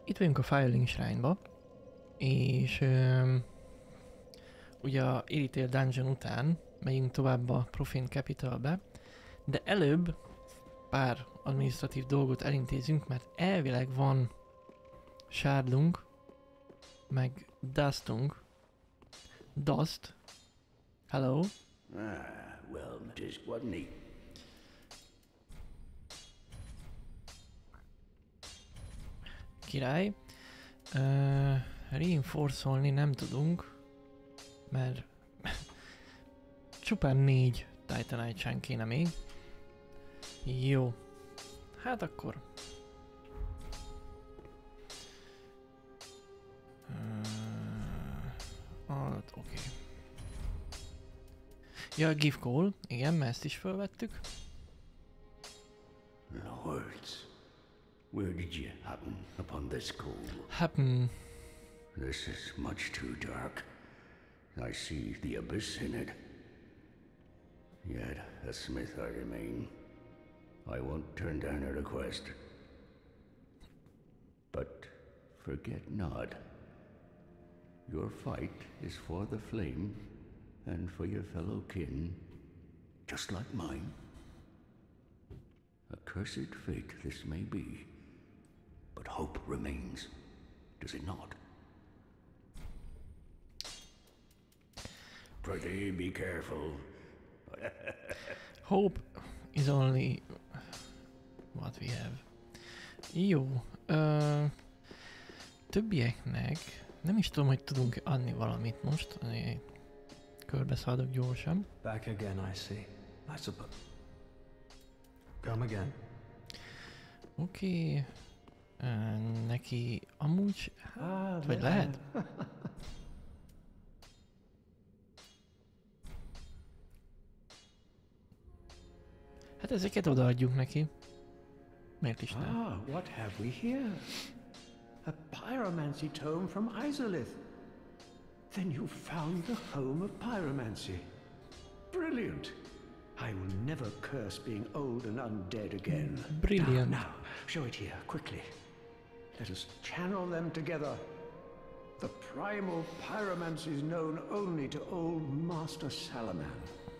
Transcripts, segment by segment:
Itt vagyunk a Firelink Shrine-ba, és ugye a Irithel Dungeon után megyünk tovább a Profane Capitalbe, de előbb pár administratív dolgot elintézünk, mert elvileg van Shardlunk, meg Dust. Hello. Well, just wasn't he? Király. Reinforce-olni nem tudunk, mert csupán 4 Titanite kéne még. Jó. Hát akkor. Oké. Ja, give call. Igen, mert ezt is felvettük. Lords, where did you happen upon this call? Happen. This is much too dark. I see the abyss in it. Yet a smith I remain. I won't turn down a request. But forget not, your fight is for the flame and for your fellow kin, just like mine. A cursed fate this may be, but hope remains, does it not? Prithee, be careful. Hope is only what we have. Jó. Többieknek nem is tudom, hogy tudunk adni valamit most. Körbeszaladok gyorsan. Back again, I see. I suppose. Come again. Oké. Neki amúgy... vagy lehet? Hát ezeket odaadjuk neki. Miért is nem? Ah, what have we here? A pyromancy tome from Izalith. Then you found the home of pyromancy. Brilliant. I will never curse being old and undead again. Brilliant. Now, show it here, quickly. Let us channel them together. The primal pyromancy is known only to old Master Salaman.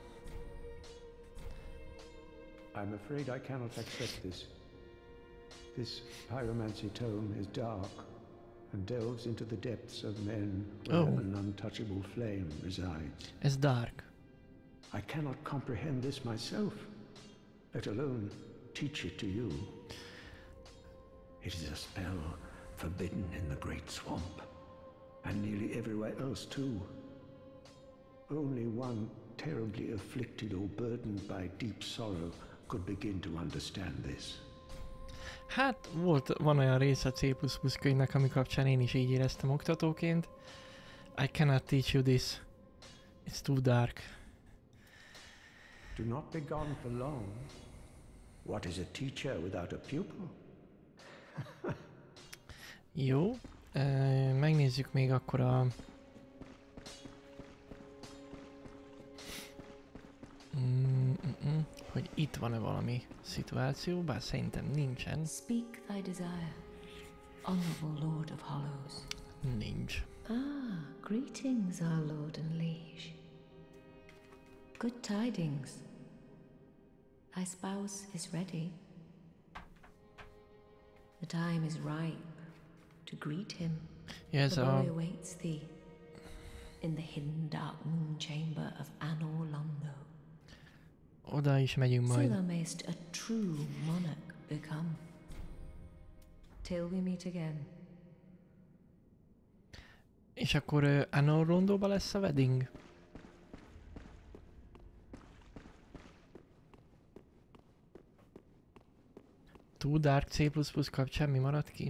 I'm afraid I cannot accept this. This pyromancy tome is dark and delves into the depths of men where an untouchable flame resides. Ez dark. I cannot comprehend this myself, let alone teach it to you. It is a spell forbidden in the Great Swamp, and nearly everywhere else too. Only one terribly afflicted or burdened by deep sorrow could begin to understand this. Hát van olyan része a C++ könyvnek, ami kapcsán én is így éreztem oktatóként. I cannot teach you this. It's too dark. Do not be gone for long. What is a teacher without a pupil? Jó. Megnézzük még akkor a... hogy itt van-e valami szituáció, bár szerintem nincsen. Speak thy desire, honorable Lord of Hollows. Nincs. Ah, greetings, our lord and liege. Good tidings. Thy spouse is ready. The time is ripe to greet him. Yes, the boy awaits thee in the hidden dark moon chamber of Anor Londo. Oda is megyünk majd. So thou mayst a true monarch become. Till we meet again. És akkor Anor Londóba lesz a wedding? Too Dark C++ kapcsán mi maradt ki?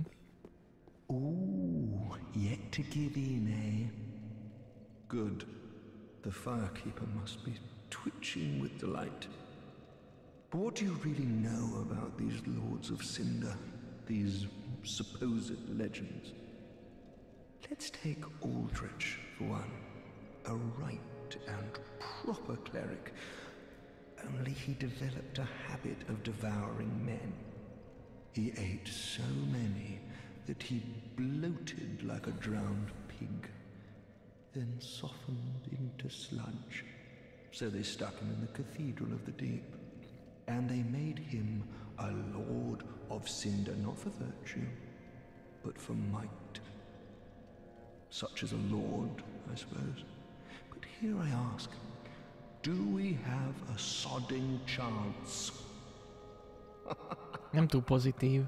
Ooh, yet to give in, eh? Good. The Firekeeper must be twitching with delight. But what do you really know about these Lords of Cinder? These supposed legends? Let's take Aldrich for one. A right and proper cleric. Only he developed a habit of devouring men. He ate so many that he bloated like a drowned pig, then softened into sludge. So they stuck him in the Cathedral of the Deep, and they made him a Lord of Cinder, not for virtue, but for might. Such as a lord, I suppose. But here I ask, do we have a sodding chance? Nem túl pozitív.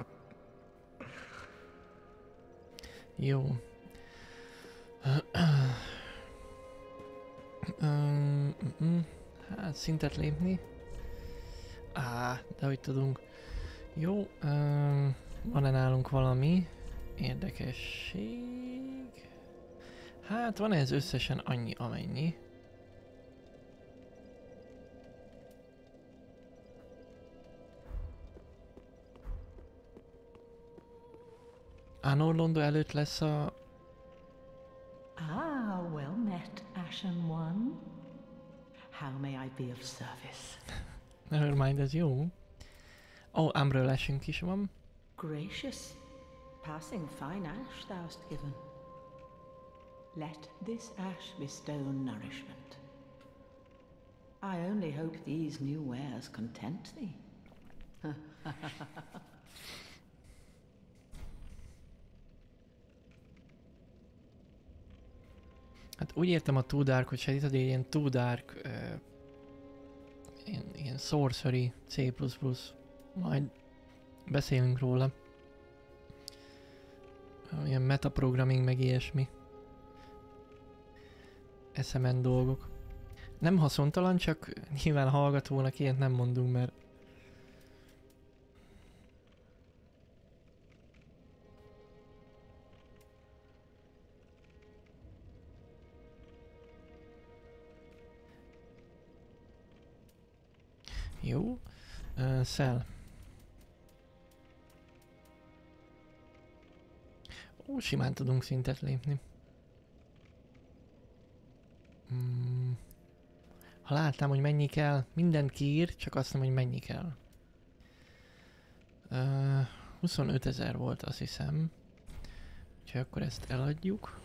Jó. Hát szintet lépni. De hogy tudunk. Jó. Van-e nálunk valami érdekesség? Hát van ez összesen annyi amennyi. Anor Londo előtt lesz a... Ah, well met, Ashen One. How may I be of service? Nevermind, ez jó. Umbral Ashünk is van. Gracious, passing fine ash thou'st given. Let this ash bestow nourishment. I only hope these new wares content thee. Hát úgy értem a Too Dark, hogy segített, hogy ilyen Too Dark, ilyen Sorcery, C++, majd beszélünk róla. Ilyen metaprogramming meg ilyesmi. Eszemen dolgok. Nem haszontalan, csak nyilván a hallgatónak ilyet nem mondunk, mert jó. Szel. Simán tudunk szintet lépni. Ha látnám, hogy mennyi kell, mindent kiír, csak azt nem, hogy mennyi kell. 25 000 volt, azt hiszem. Úgyhogy akkor ezt eladjuk.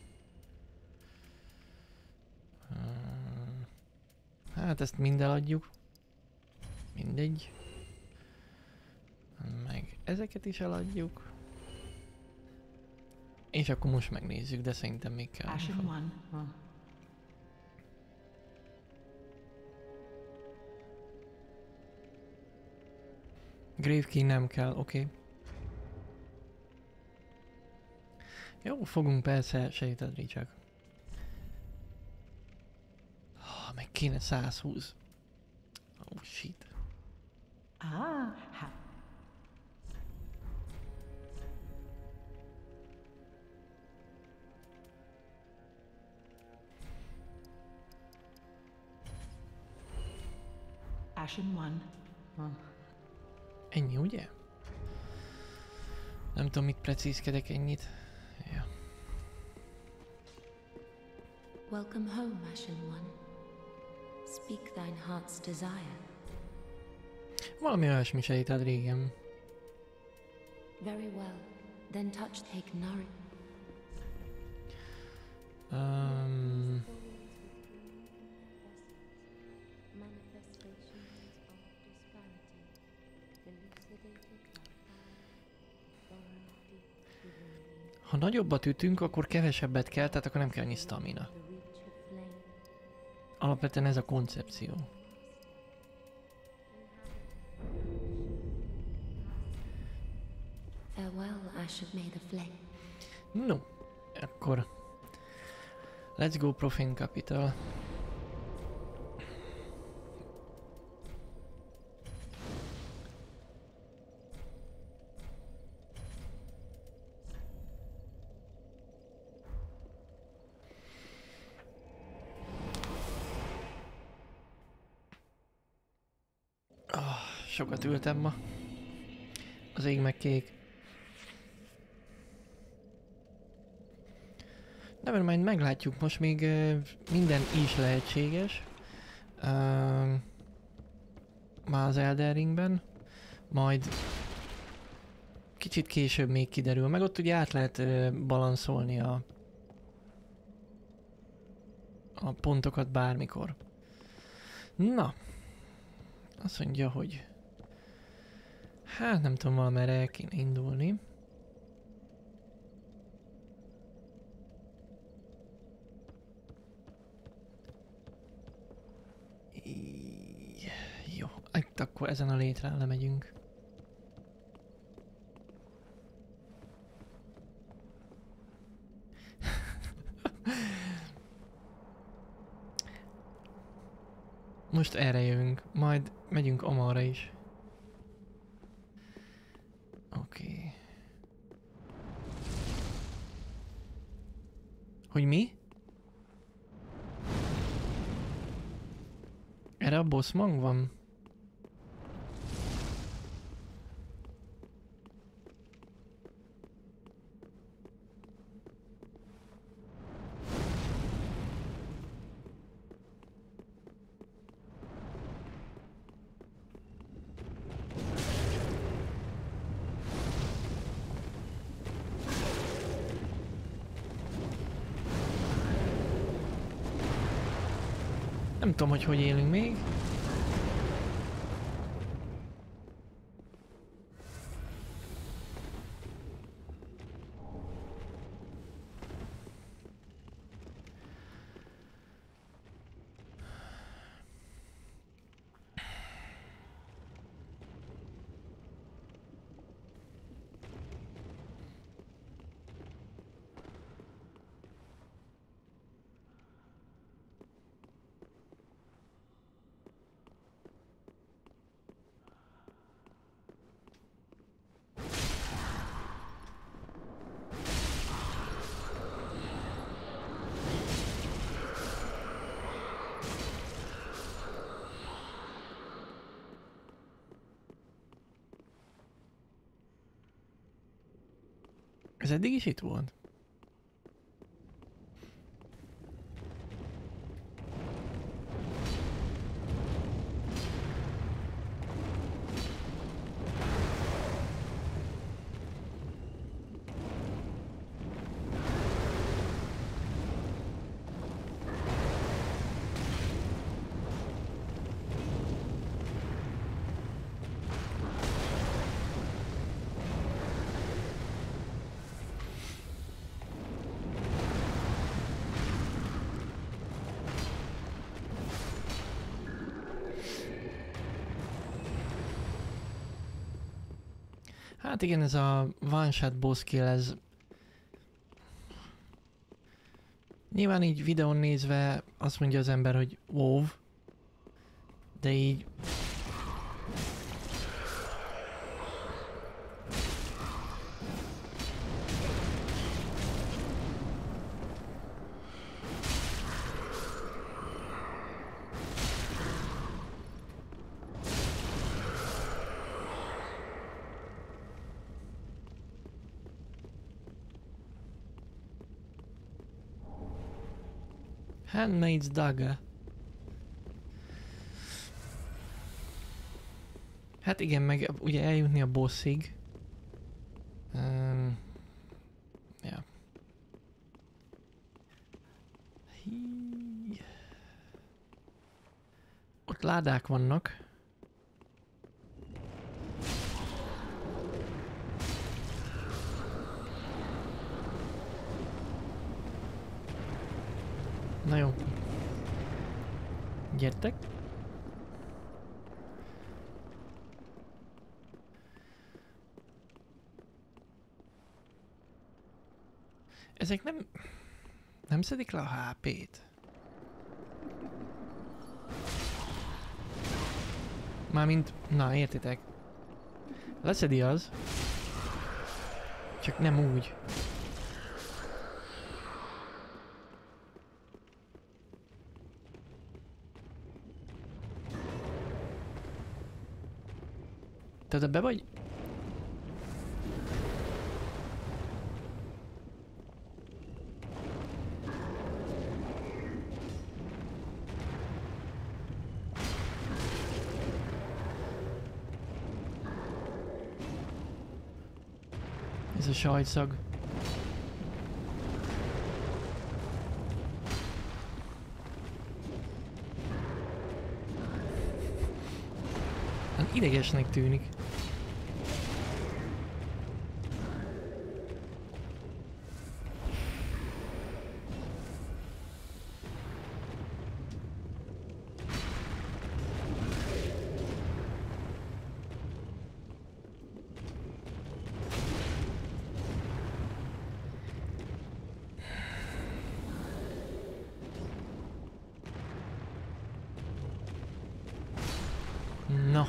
Hát ezt mind eladjuk. Mindegy. Meg ezeket is eladjuk. És akkor most megnézzük, de szerintem még kell. Ashen One. Grave Key nem kell, oké. Jó, fogunk persze, segíteni csak. Meg kéne 120. Oh shit. Ashen One. Ennyi, ugye? Nem tudom, mit precízkedek ennyit. Ja. Welcome home, Ashen One. Speak thine heart's desire. Valami olyasmi sejtett régen. Very well. Then touch take nourish. Ha nagyobbat ütünk, akkor kevesebbet kell, tehát akkor nem kell annyi stamina. Alapvetően ez a koncepció. Farewell, ash of May the Flame. No, akkor let's go Profane Capital. Sokat ültem ma. Az ég meg kék. Nevermind, meglátjuk. Most még minden is lehetséges. Már az Elden Ringben. Majd kicsit később még kiderül, meg ott ugye át lehet balanszolni a pontokat bármikor. Na, azt mondja, hogy hát nem tudom, valamerre el kéne indulni. Jó, itt akkor ezen a létrán lemegyünk. Most erre jövünk, majd megyünk Amarra is. Oké. Hogy mi? Erre a boss mag van? Nem tudom, hogy élünk még. Ez eddig is itt volt? Hát igen, ez a one shot boss kill, ez nyilván így videón nézve azt mondja az ember, hogy wow, de így Handmaid's Dagger. Hát igen, meg ugye eljutni a bossig. Ja. Ott ládák vannak. Na jó. Gyertek. Ezek nem szedik le a HP-t. Mármint, na értitek. Leszedi az. Csak nem úgy. Tehát be vagy? Ez a sajtszag. Hát idegesnek tűnik. Na.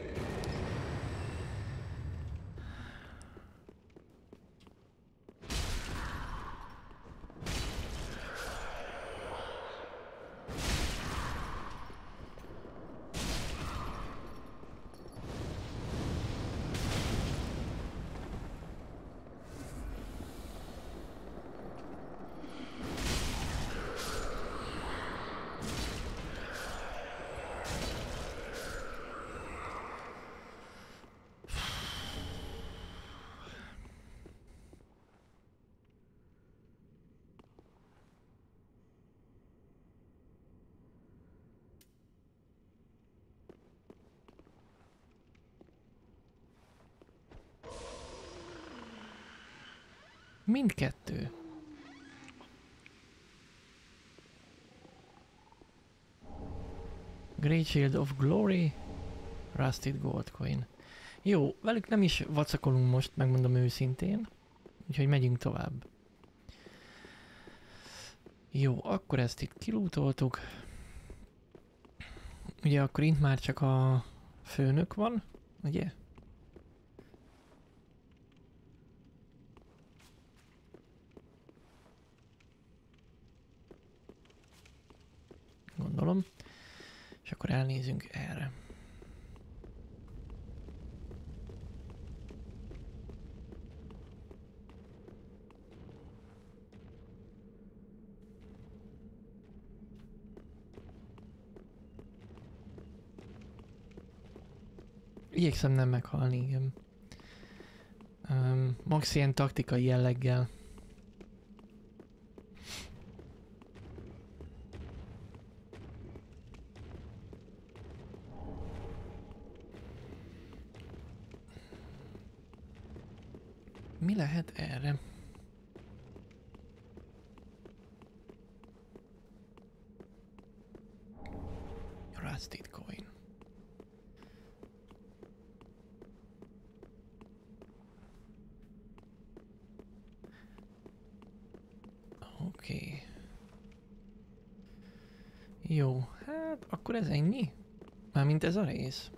Mindkettő. Great Shield of Glory, Rusted Gold Coin. Jó, velük nem is vacakolunk most, megmondom őszintén. Úgyhogy megyünk tovább. Jó, akkor ezt itt kilútoltuk. Ugye akkor itt már csak a főnök van, ugye? Gondolom. És akkor elnézünk erre. Igyekszem nem meghalni, igen. Max ilyen taktikai jelleggel. Mi lehet erre? Rusted Coin. Oké. Jó, hát akkor ez ennyi? Mármint ez a rész.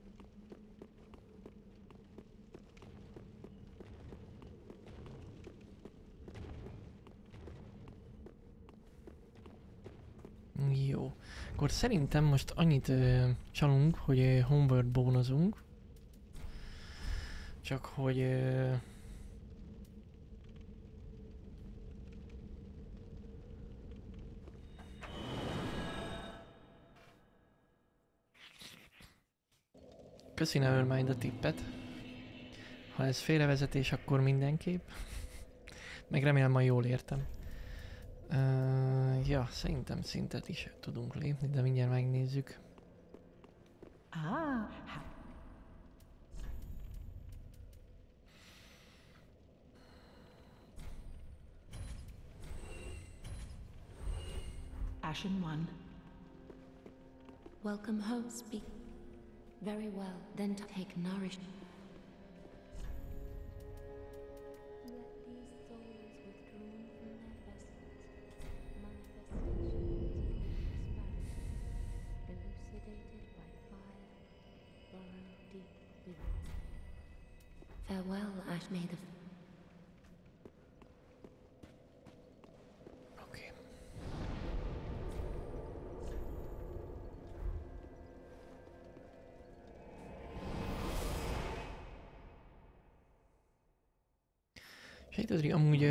Jó. Akkor szerintem most annyit csalunk, hogy homeward bónozunk. Csak hogy... Köszi Nevermind a tippet. Ha ez félrevezetés, akkor mindenképp. Meg remélem, majd jól értem. Ja, szerintem szintet is tudunk lépni, de mindjárt megnézzük. Ashen One. Welcome home, speak. Very well, then take nourishment. Farewell, Ash May the... Oké. Sejtődri, amúgy...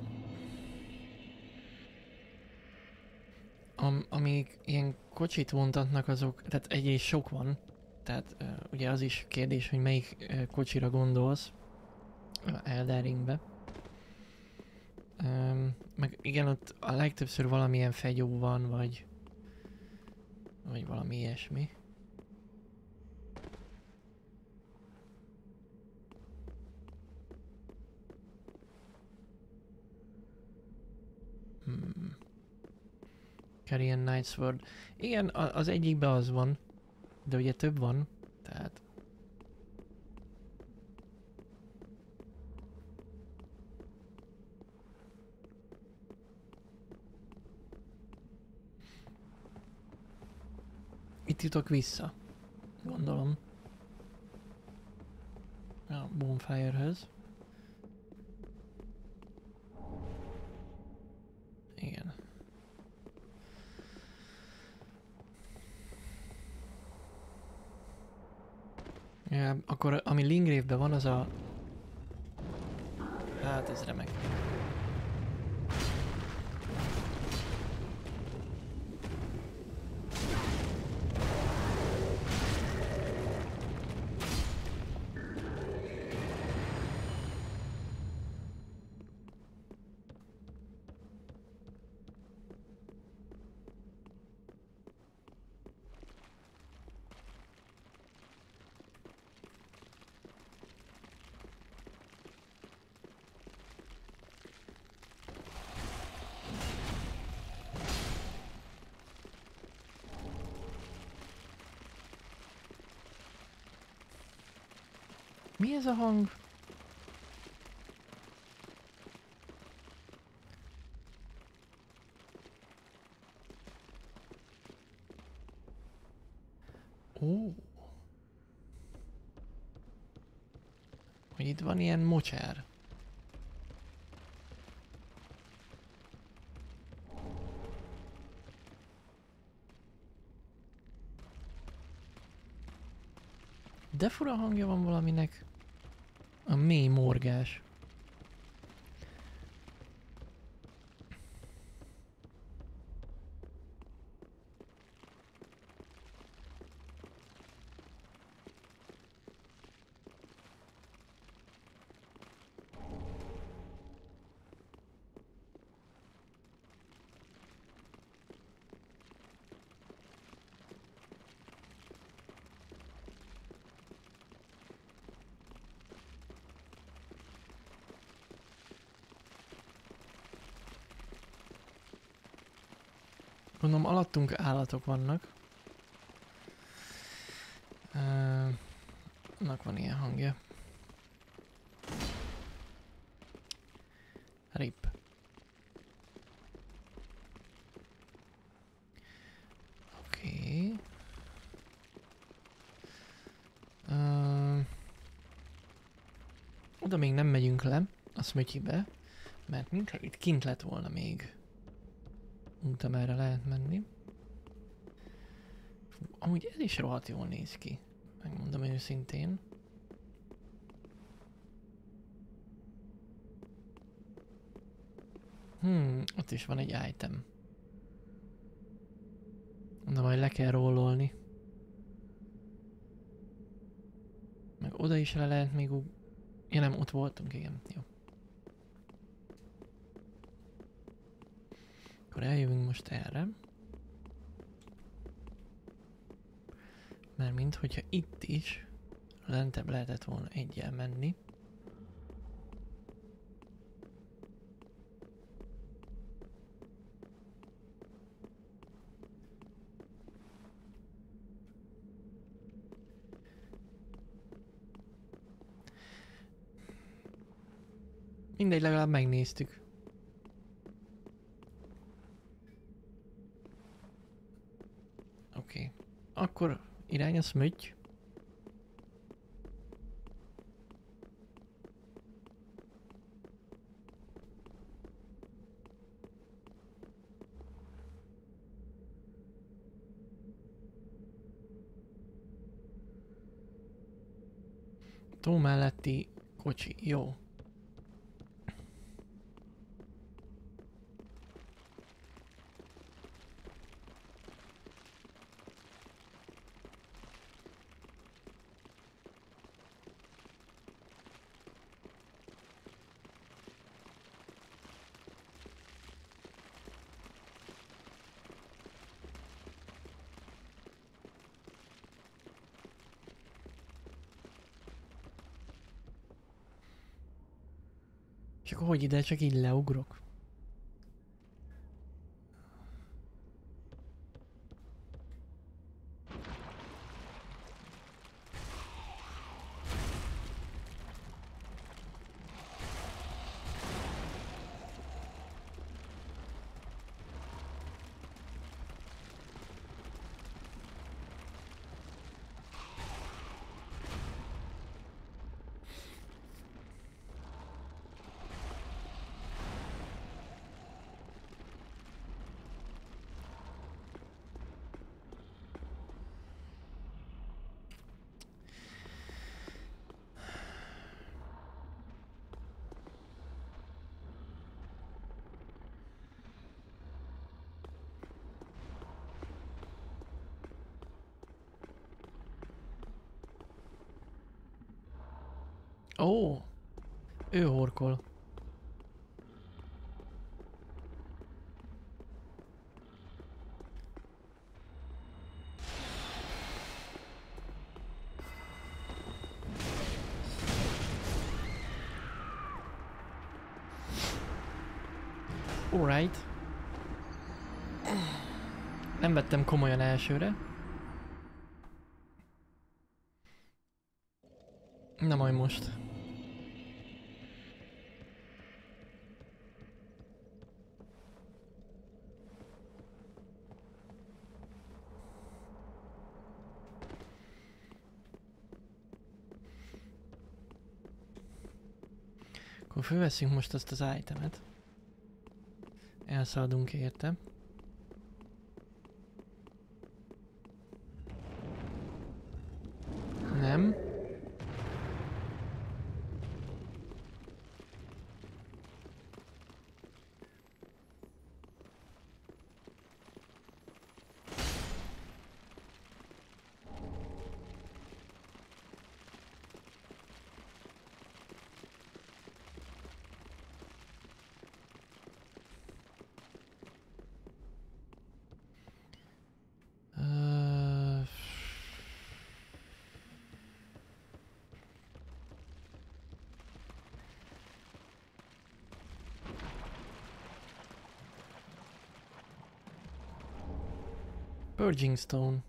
amíg ilyen kocsit vontatnak azok, tehát egy sok van. Tehát ugye az is kérdés, hogy melyik kocsira gondolsz. Elden Ringbe. Meg igen, ott a legtöbbször valamilyen fegyó van, vagy valami ilyesmi. Carrion Night Sword. Igen, az egyikben az van, de ugye több van, tehát... Itt jutok vissza, gondolom. A Bonfire-höz. Igen. Ja, akkor ami Lingrave-ben van, az a... Hát ez remek. Mi ez a hang? Ó. Hogy itt van ilyen mocsár. De fura hangja van valaminek. A mély morgás. Gondolom alattunk állatok vannak. Annak van ilyen hangja. Rip. Oké. Oda még nem megyünk le, a Smötyibe, mert mintha itt kint lett volna még út, amerre lehet menni. Amúgy ez is rohadt jól néz ki, megmondom őszintén. Ott is van egy item. De majd le kell rollolni. Meg oda is le lehet még ja nem, ott voltunk, igen. Jó. Akkor eljövünk most erre. Mert minthogyha itt is lentebb lehetett volna egyel menni. Mindegy, legalább megnéztük. Oké. Akkor irány a Smöty. Tó melletti kocsi, jó. És akkor hogy ide csak így leugrok? Ó, ő horkol. Alright. Nem vettem komolyan elsőre. Na majd most. Akkor fölveszünk most azt az itemet. Elszaladunk érte. Nem. Purging Stone.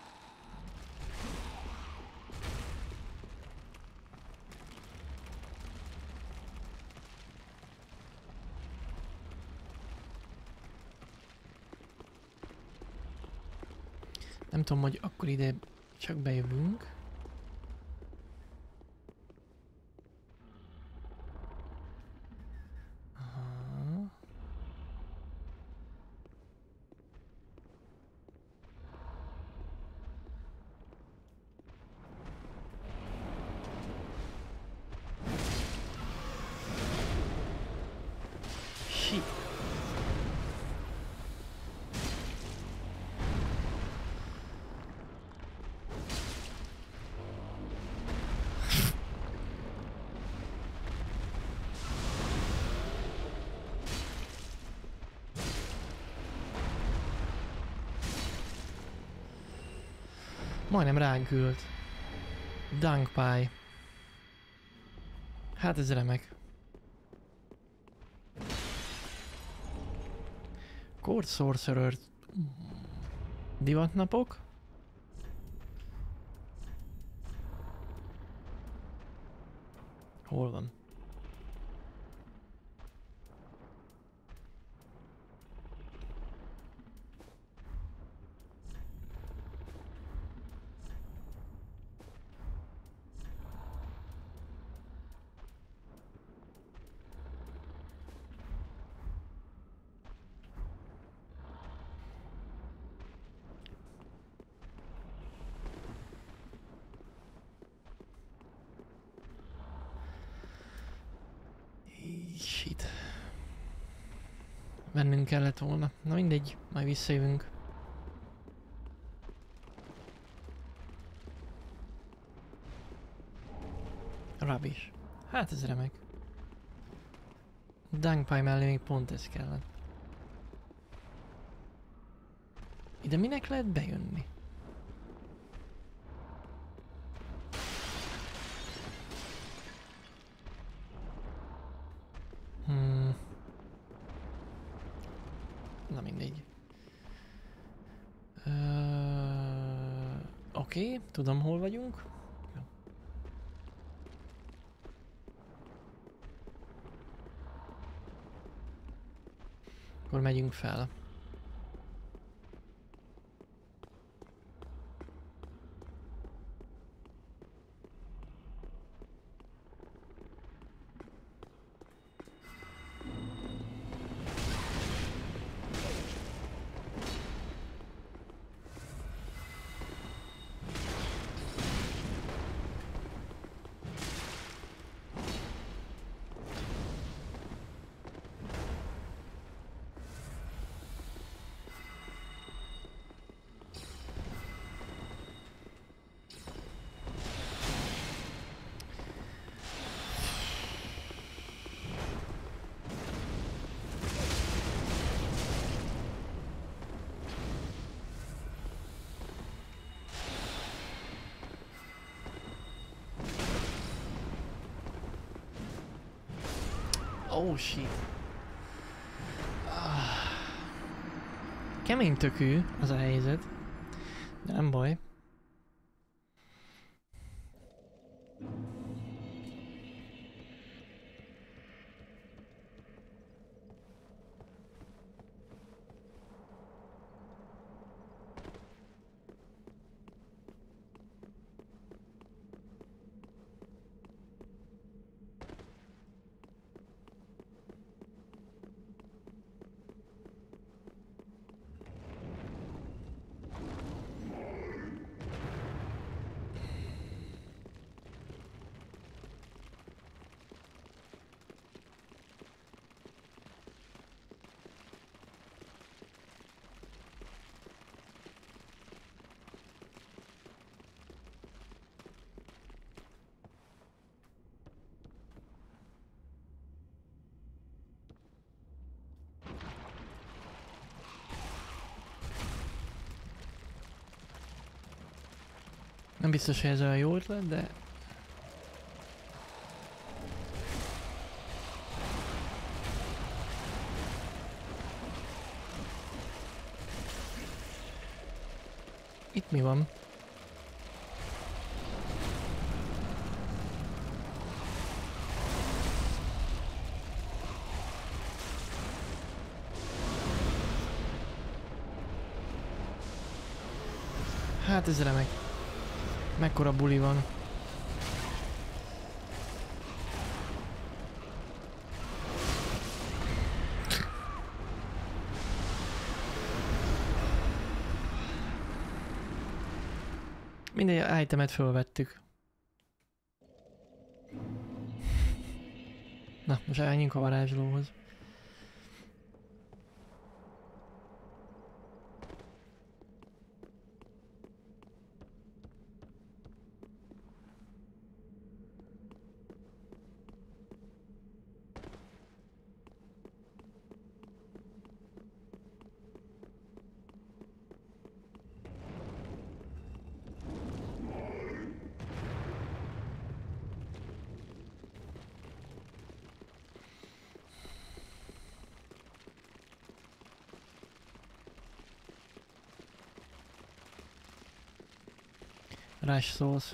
Nem tudom, hogy akkor ide csak bejövünk. Aha. Shit. Majdnem ránk ült. Dunk pie. Hát ez remek. Court Sorcerer. Divatnapok. Hol van? Shit. Vennünk kellett volna. Na mindegy, majd visszajövünk. Rubbish. Hát ez remek. Dunk pie mellé még pont ez kellett. Ide minek lehet bejönni? Na mindegy. Oké, tudom hol vagyunk. Jó. Akkor megyünk fel. Oh shit. Kemény tökű az a helyzet. De nem baj. Nem biztos, hogy ez olyan jó ötlet, de... Itt mi van? Hát ez remek. Mekkora buli van. Mindegy, itemet fölvettük. Na, most elmenjünk a varázslóhoz. Rush Souls.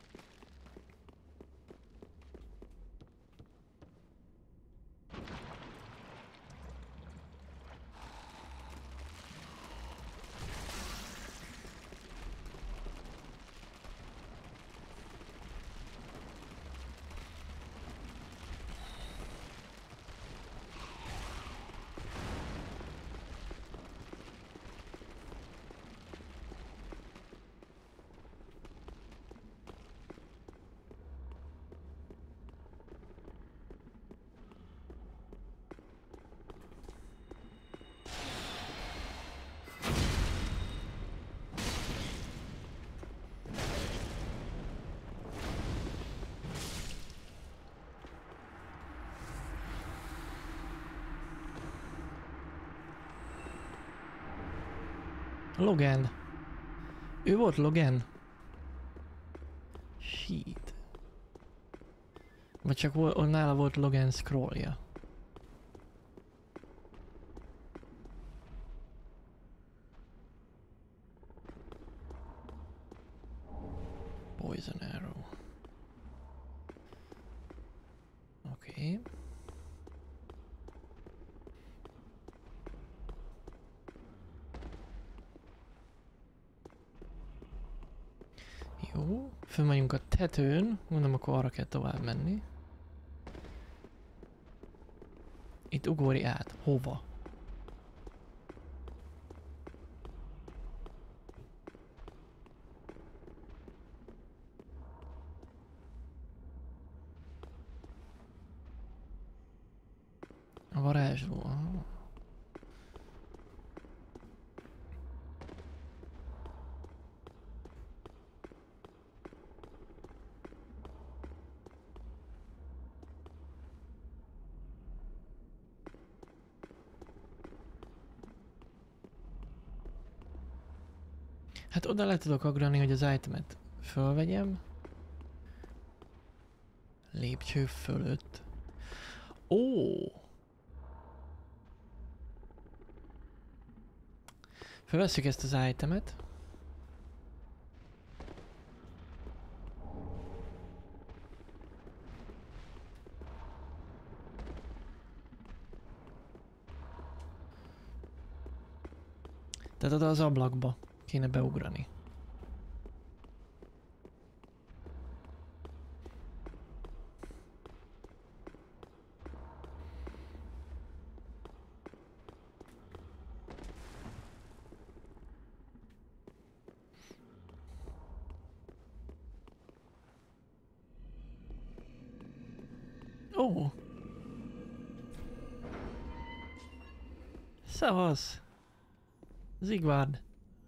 Logan. Ő volt Logan? Shit. Vagy csak nála volt Logan scrollja. Poison arrow. Oké. Jó, fönn vagyunk a tetőn, mondom, akkor arra kell tovább menni. Itt ugorj át. Hova? A varázsló. Aha. Hát oda le tudok agrani, hogy az itemet fölvegyem. Lépcső fölött. Ó! Fölvesszük ezt az itemet. Tehát oda az ablakba kéne beugrani. Ó! Szevasz! Zigvard.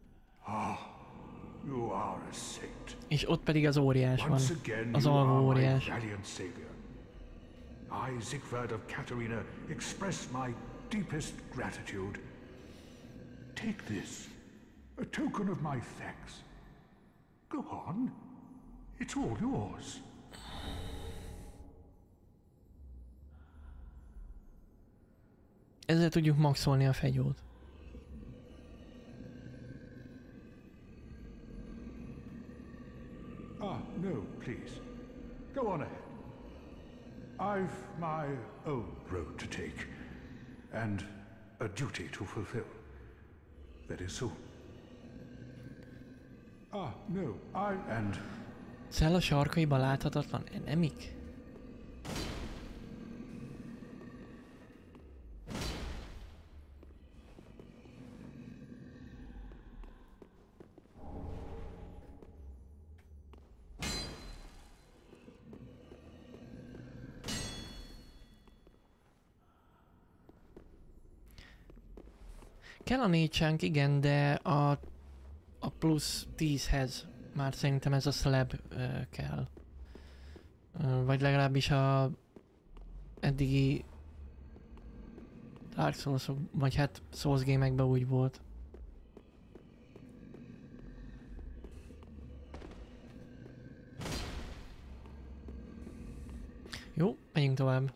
You are a saint. És ott pedig az óriás van. Once again, Az you alvó are my óriás. valiant savior. I, Zigvard of Katarina, express my deepest gratitude. Take this, a token of my thanks. Go on. It's all yours. Ezzel tudjuk maxolni a fegyót. No, please. Go on ahead. I've my own road to take, and a duty to fulfill. Very soon. No, and... Cell a sarkaiban láthatatlan enemik? Kell a 4 chunk, igen, de a plusz 10-hez már szerintem ez a slab kell. Vagy legalábbis a eddigi Dark Souls-ok, vagy hát Souls game-ekben úgy volt. Jó, menjünk tovább.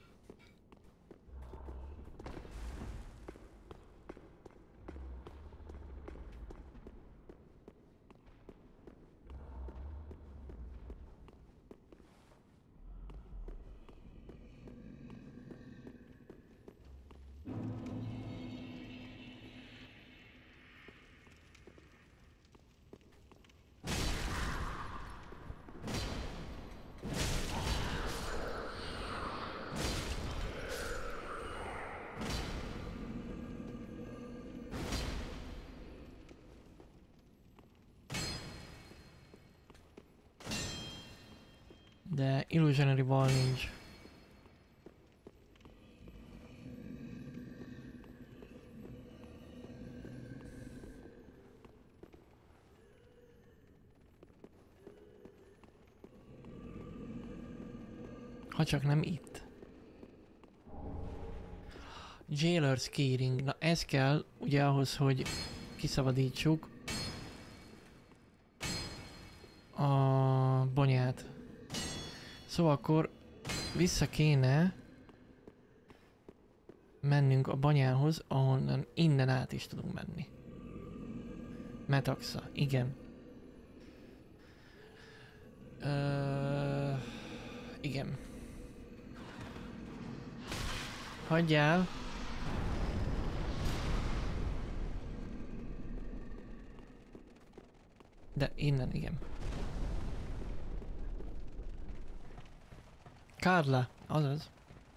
De Illusionary Wall nincs. Ha csak nem itt. Jailer's Keyring. Na ez kell ugye ahhoz, hogy kiszabadítsuk a bonyát. Szóval akkor vissza kéne mennünk a banyához, ahonnan innen át is tudunk menni. Metaxa, igen. Igen. Hagyjál. De innen, igen. Carla, azaz.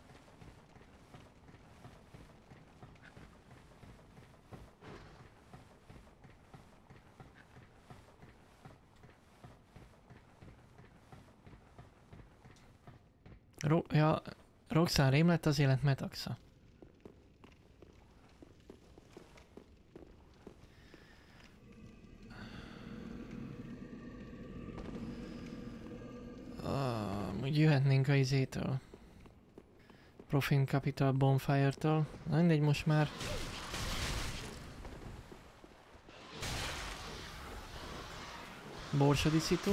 Ja, Roxanne rém lett, az élet Metaxa. Úgy jöhetnénk a izétől. Profane Capital Bonfire-től. Na mindegy, most már. Borsodi szitu.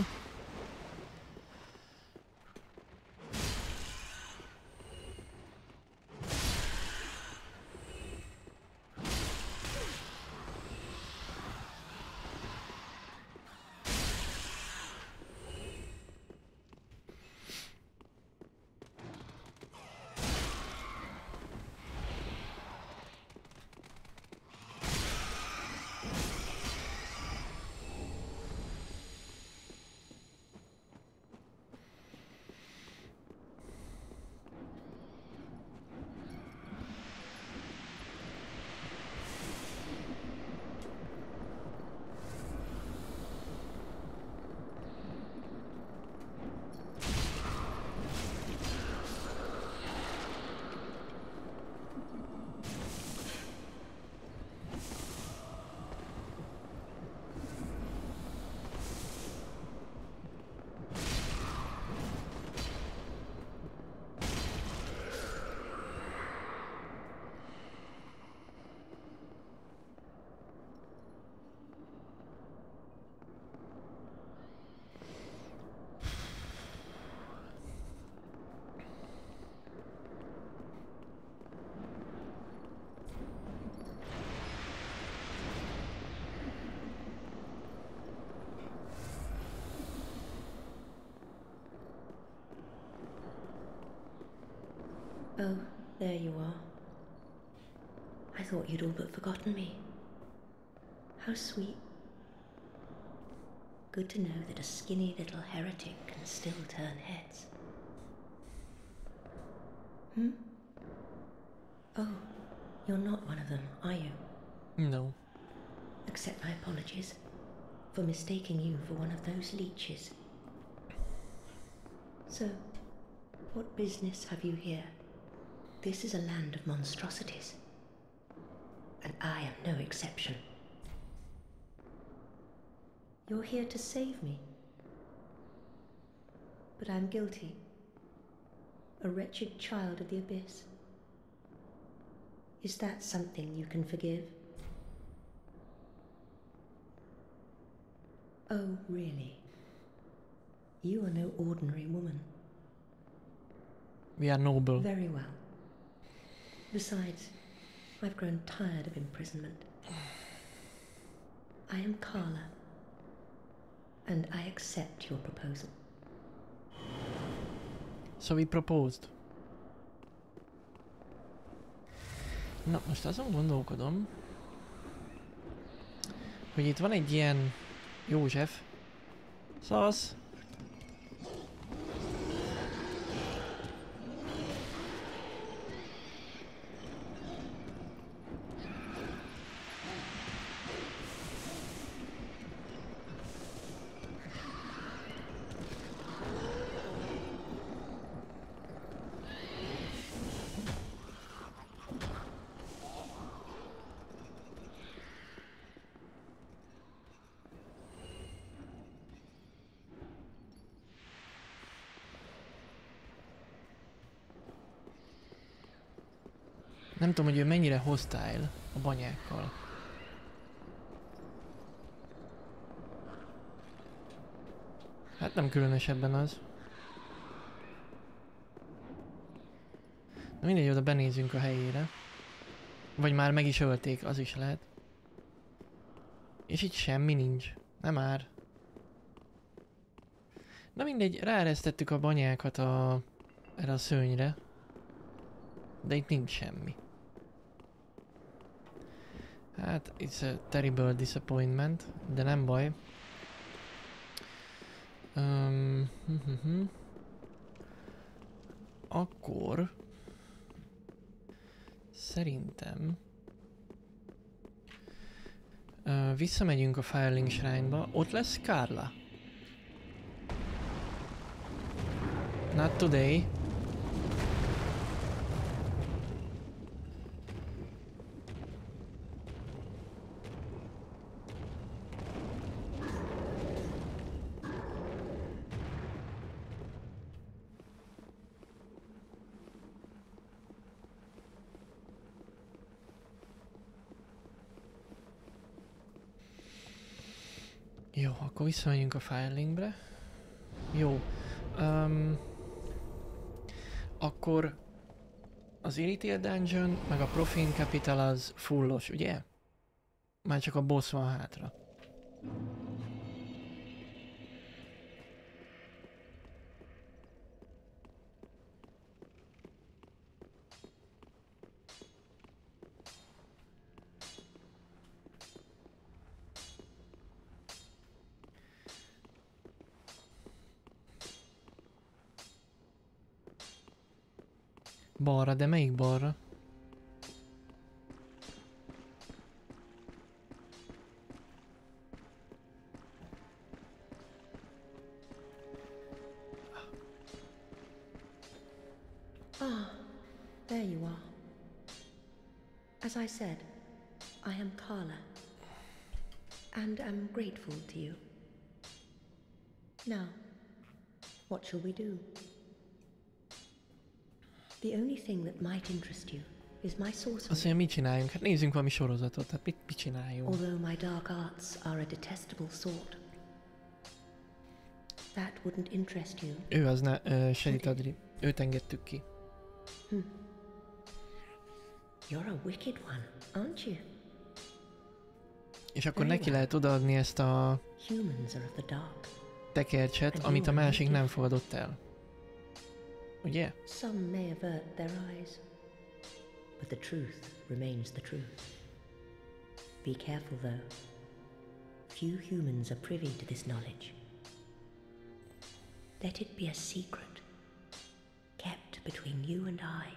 Oh, there you are. I thought you'd all but forgotten me. How sweet. Good to know that a skinny little heretic can still turn heads. Hmm? Oh, you're not one of them, are you? No. Accept my apologies for mistaking you for one of those leeches. So, what business have you here? This is a land of monstrosities, and I am no exception. You're here to save me, but I'm guilty, a wretched child of the abyss. Is that something you can forgive? Oh, really? You are no ordinary woman. We are noble. Very well. Besides, I've grown tired of imprisonment. I am Carla, and I accept your proposal. So we proposed. Na, most azon gondolkodom, hogy itt van egy ilyen József. Szasz! Nem tudom, hogy ő mennyire hostile a banyákkal. Hát nem különösebben az. Na mindegy, oda benézünk a helyére. Vagy már meg is ölték, az is lehet. És itt semmi nincs. Nem már. Na mindegy, ráeresztettük a banyákat erre a szőnyre. De itt nincs semmi. Hát, it's a terrible disappointment, de nem baj. Akkor... Szerintem... visszamegyünk a Firelink Shrine-ba. Ott lesz Carla. Not today. Jó, akkor visszamegyünk a Firelinkbe. Jó. Akkor az Irritated Dungeon, meg a Profane Capital az fullos, ugye? Már csak a boss van hátra. Balra, de melyik balra? Ah, there you are. As I said, I am Carla, and am grateful to you. Now, what shall we do? The only thing that might interest you is my sorcery. Azt mondja, mit csináljunk? Hát nézzünk valami sorozatot, hát mit csináljunk? Although my dark arts are a detestable sort, that wouldn't interest you. Ő az Sherrit Adri. Őt engedtük ki. You're a wicked one, aren't you? És akkor neki lehet odaadni ezt a Humans are of the dark. tekercset, amit a másik nem fogadott el. Ugye? Some may avert their eyes, but the truth remains the truth. Be careful though. Few humans are privy to this knowledge. Let it be a secret, kept between you and I.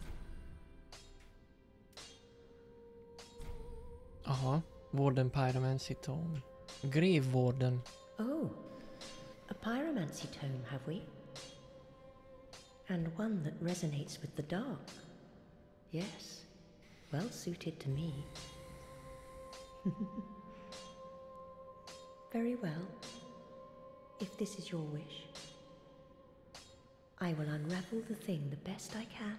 Aha, Warden Pyromancy Tome. Grave Warden. Oh, a pyromancy tome, have we? And one that resonates with the dark. Yes, well suited to me. Very well. If this is your wish, I will unravel the thing the best I can.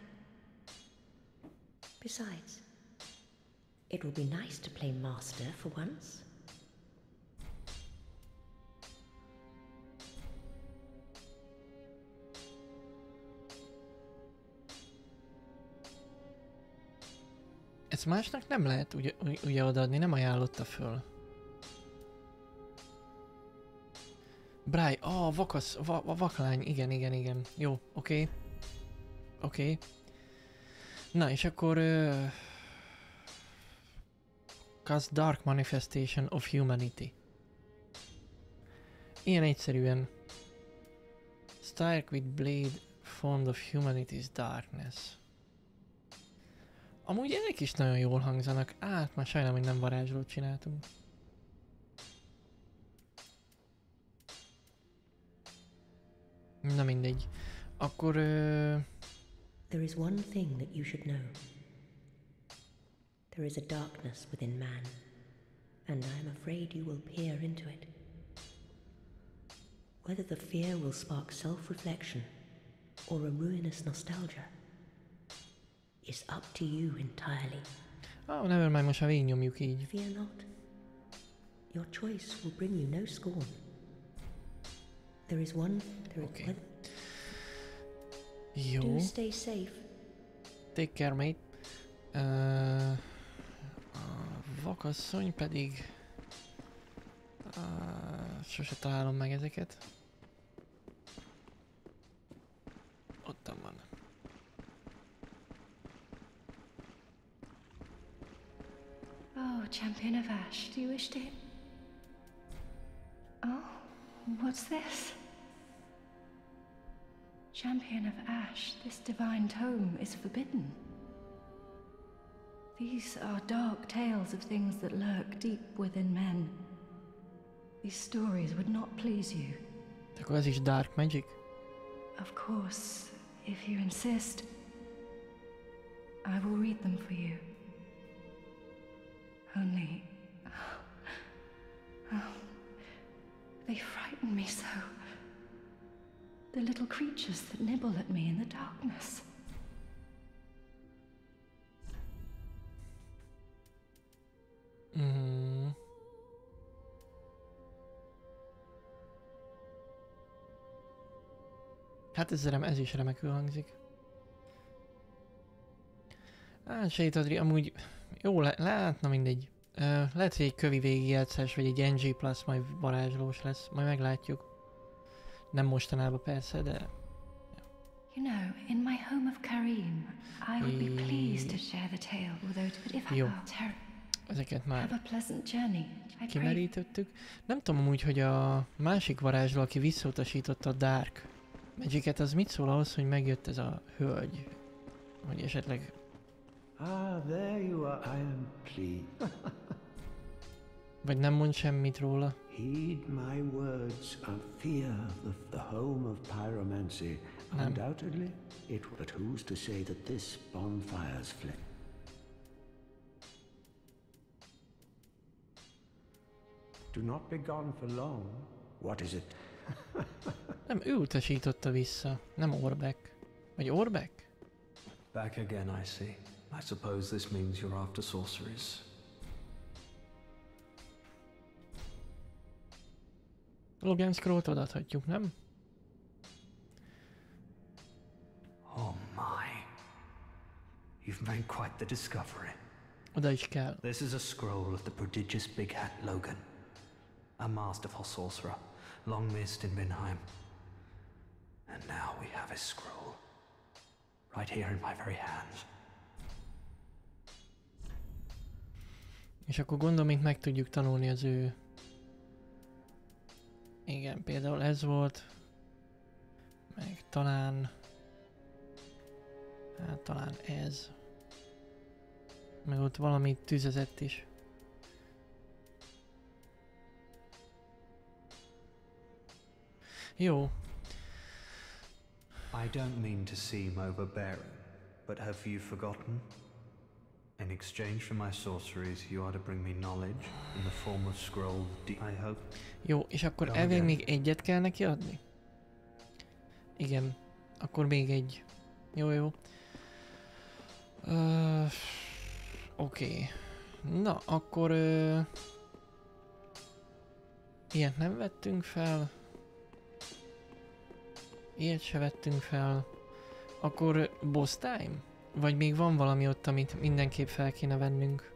Besides, it will be nice to play master for once. Ezt másnak nem lehet ugye odaadni, nem ajánlotta föl. Bráj, vakasz, vaklány, igen. Jó, oké. Oké. Na, és akkor... Cast Dark Manifestation of Humanity. Ilyen egyszerűen. Strike with blade, fond of humanity's darkness. Amúgy ezek is nagyon jól hangzanak. Már sajnálom, hogy nem varázslót csináltunk. Na mindegy. Akkor... There is one thing that you should know. There is a darkness within man, and I am afraid you will peer into it. Whether the fear will spark self-reflection or a ruinous nostalgia is up to you entirely. Nevermind, most már végignyomjuk így. Fear not. Your choice will bring you no scorn. There is one... Okay. Jó. Do stay safe. Take care, mate. A vakasszony pedig... sose találom meg ezeket. Oh, Champion of Ash, do you wish to... Oh, what's this? Champion of Ash, this divine tome is forbidden. These are dark tales of things that lurk deep within men. These stories would not please you. Akkor ez is dark magic? Of course, if you insist, I will read them for you. Only... Oh, they frighten me so. The little creatures that nibble at me in the darkness. Hát ez is remekül hangzik. Hát Sejtadri, amúgy jó na mindegy. Lehet, hogy egy kövi végigjátszás, vagy egy NG Plus majd varázslós lesz, majd meglátjuk. Nem mostanában persze, de... You know, in my home of Karim, I would be pleased to share the tale with those, but if I are ezeket már have a pleasant journey. kimerítettük. Nem tudom amúgy, hogy a másik varázsló, aki visszautasította a Dark Magicet, az mit szól ahhoz, hogy megjött ez a hölgy? Vagy esetleg... Ah, there you are, I am pleased. Vagy nem mond semmit róla? Heed my words of fear of the home of pyromancy. Undoubtedly, but who's to say that this bonfire's flame? Do not be gone for long. What is it? Nem, ő utasította vissza, nem Orbeck. Vagy Orbeck? Back again, I see. I suppose this means you're after sorceries. Logan Scrollt odaadhatjuk, nem? Oh my. You've made quite the discovery. Oda is kell. This is a scroll of the prodigious Big Hat Logan. A masterful sorcerer, long missed in Vinheim. And now we have his scroll. Right here in my very hands. És akkor gondolom, mint meg tudjuk tanulni az ő... Igen, például ez volt. Meg talán... Hát talán ez. Meg ott valami tüzezett is. Jó. I don't mean to seem overbearing, but have you forgotten? In exchange for my sorceries, you are to bring me knowledge in the form of scroll, I hope. Jó, és akkor elvég még egyet kell neki adni? Igen, akkor még egy. Jó. Oké. Na, akkor... ilyet nem vettünk fel. Ilyet se vettünk fel. Akkor boss time? Vagy még van valami ott, amit mindenképp fel kéne vennünk?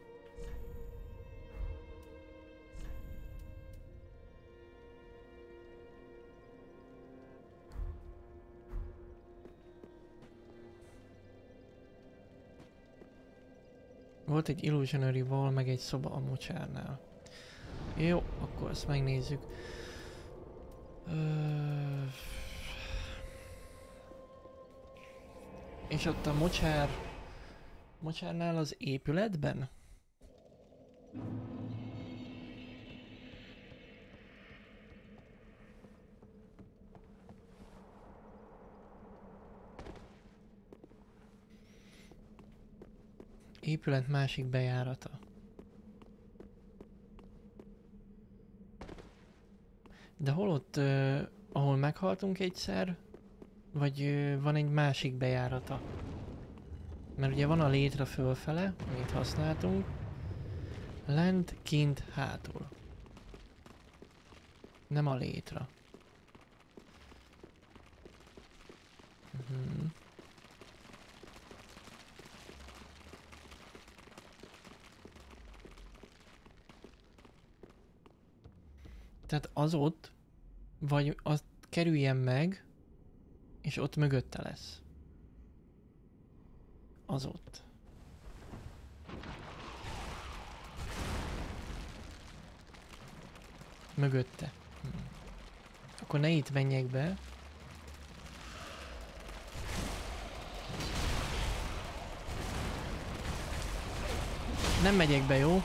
Volt egy illusionary wall, meg egy szoba a mocsárnál. Jó, akkor ezt megnézzük. És ott a mocsárnál az épületben? Épület másik bejárata. De hol ott, ahol meghaltunk egyszer, vagy van egy másik bejárata? Mert ugye van a létre fölfele, amit használtunk. Lent, kint, hátul. Nem a létre. Tehát az ott, vagy azt kerüljen meg, és ott mögötte lesz. Az ott. Mögötte. Akkor ne itt menjek be. Nem megyek be, jó?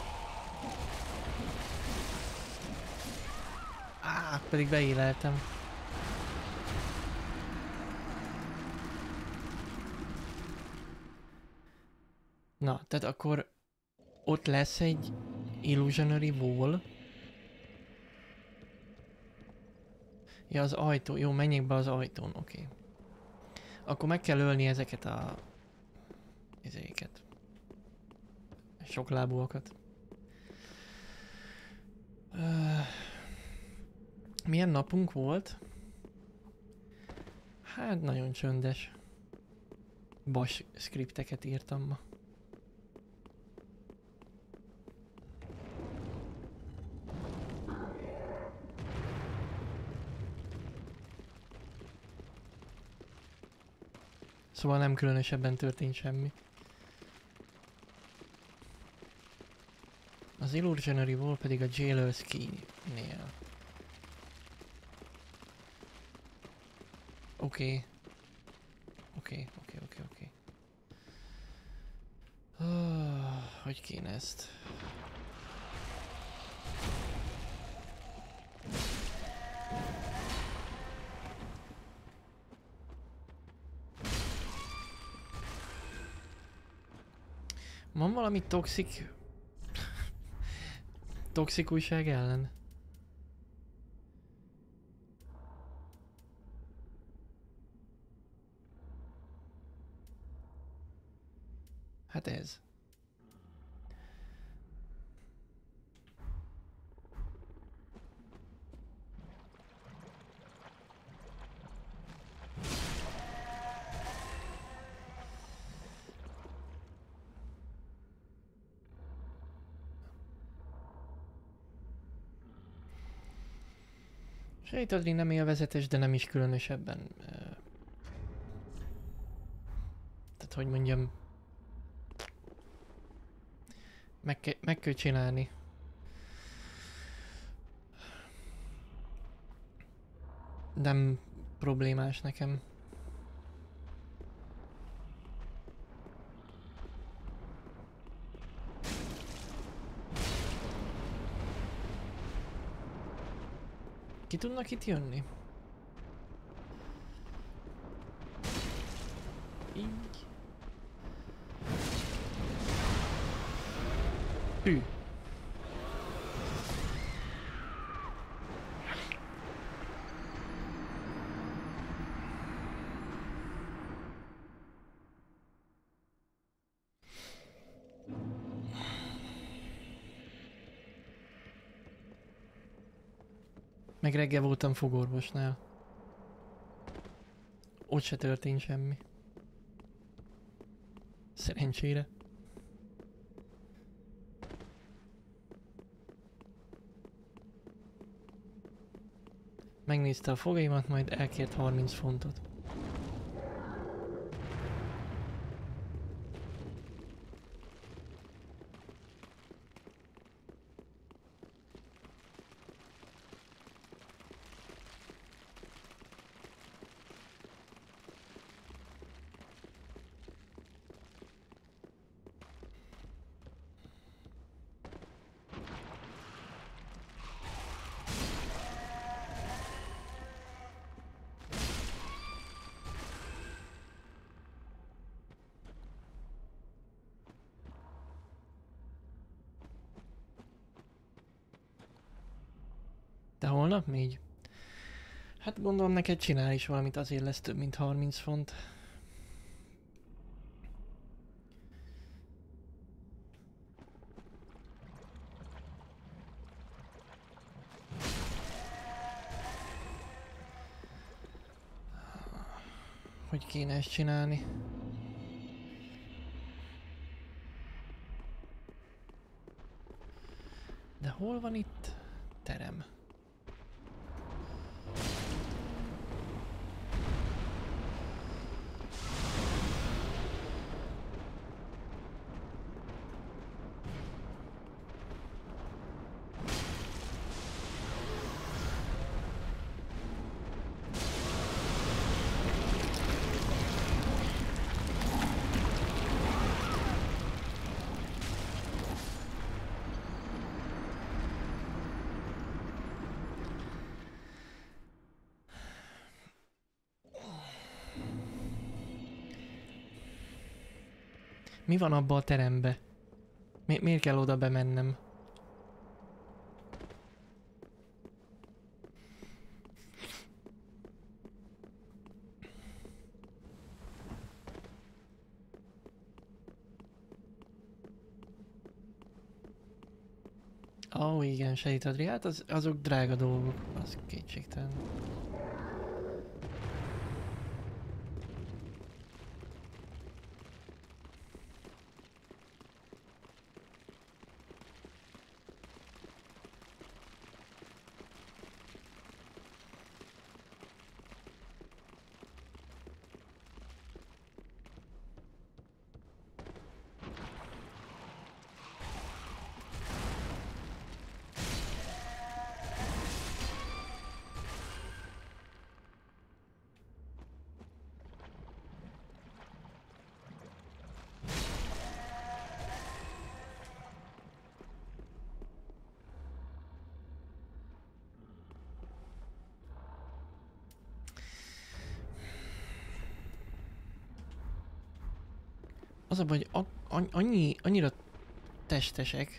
Pedig beéleltem. Na, tehát akkor ott lesz egy illusionary wall. Ja, az ajtó. Jó, menjek be az ajtón, oké. Akkor meg kell ölni ezeket a... izéket. Soklábúakat. Milyen napunk volt? Hát nagyon csöndes. Bash skripteket írtam ma. Szóval nem különösebben történt semmi. Az illusionary wall pedig a Jailer's Key-nél. Oké. Hogy kéne ezt? Van valami toxik újság ellen? Hát ez. Sejtadni nem élvezetes, de nem is különösebben. Tehát hogy mondjam... Meg kell csinálni. Nem problémás nekem. Ki tudnak itt jönni? Így. Hű. Meg reggel voltam fogorvosnál. Ott se történt semmi. Szerencsére. Megnézte a fogaimat, majd elkért 30 fontot. De holnap még? Hát gondolom neked csinál is valamit, azért lesz több mint 30 font. Hogy kéne ezt csinálni? De hol van itt terem? Mi van abba a terembe? Miért kell oda bemennem? Ó, igen, sejtadri, hát azok drága dolgok, az kétségtelen. Az a baj, hogy annyira testesek.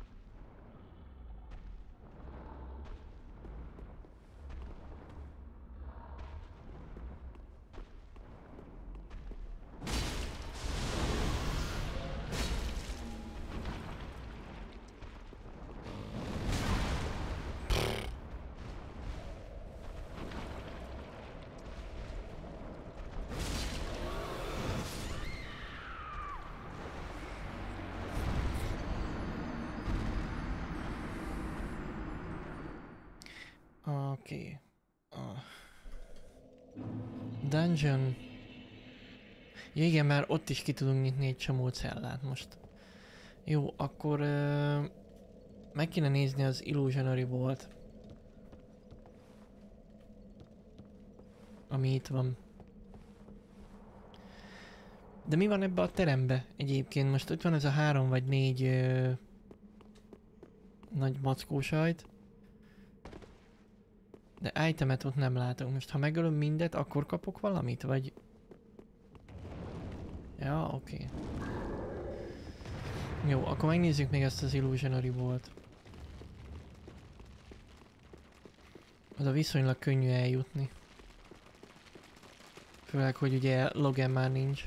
Oké. Dungeon. Ja igen, már ott is ki tudunk nyitni egy csomó cellát most. Jó, akkor meg kéne nézni az Illusionary Bolt. Ami itt van. De mi van ebbe a terembe egyébként? Most ott van ez a 3 vagy 4 nagy mackósajt. De itemet ott nem látok. Most ha megölöm mindet, akkor kapok valamit? Vagy... Ja, oké. Jó, akkor megnézzük még ezt az Illusionary Bolt. Oda viszonylag könnyű eljutni. Főleg, hogy ugye Logan már nincs.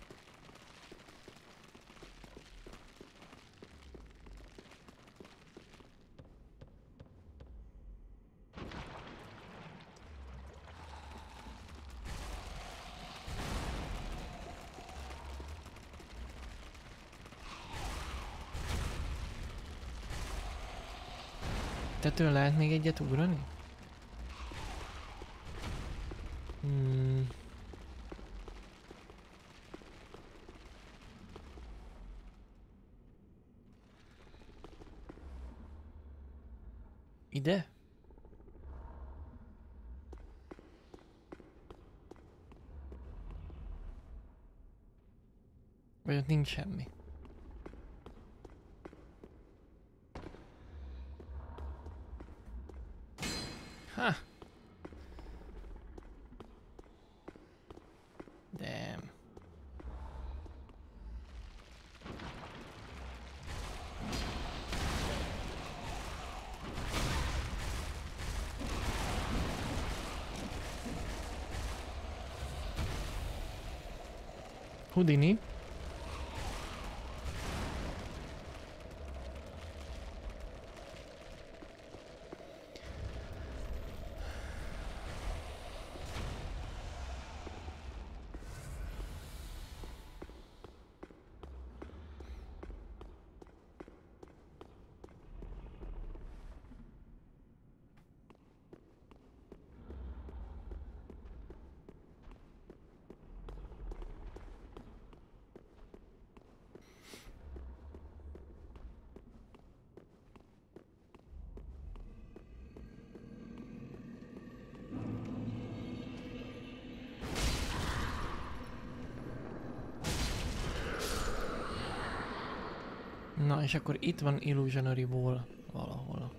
Tetőn lehet még egyet ugrani? Ide? Vagy ott nincs semmi? Ha! Damn. Houdini. Na, és akkor itt van Illusionary Ball valahol.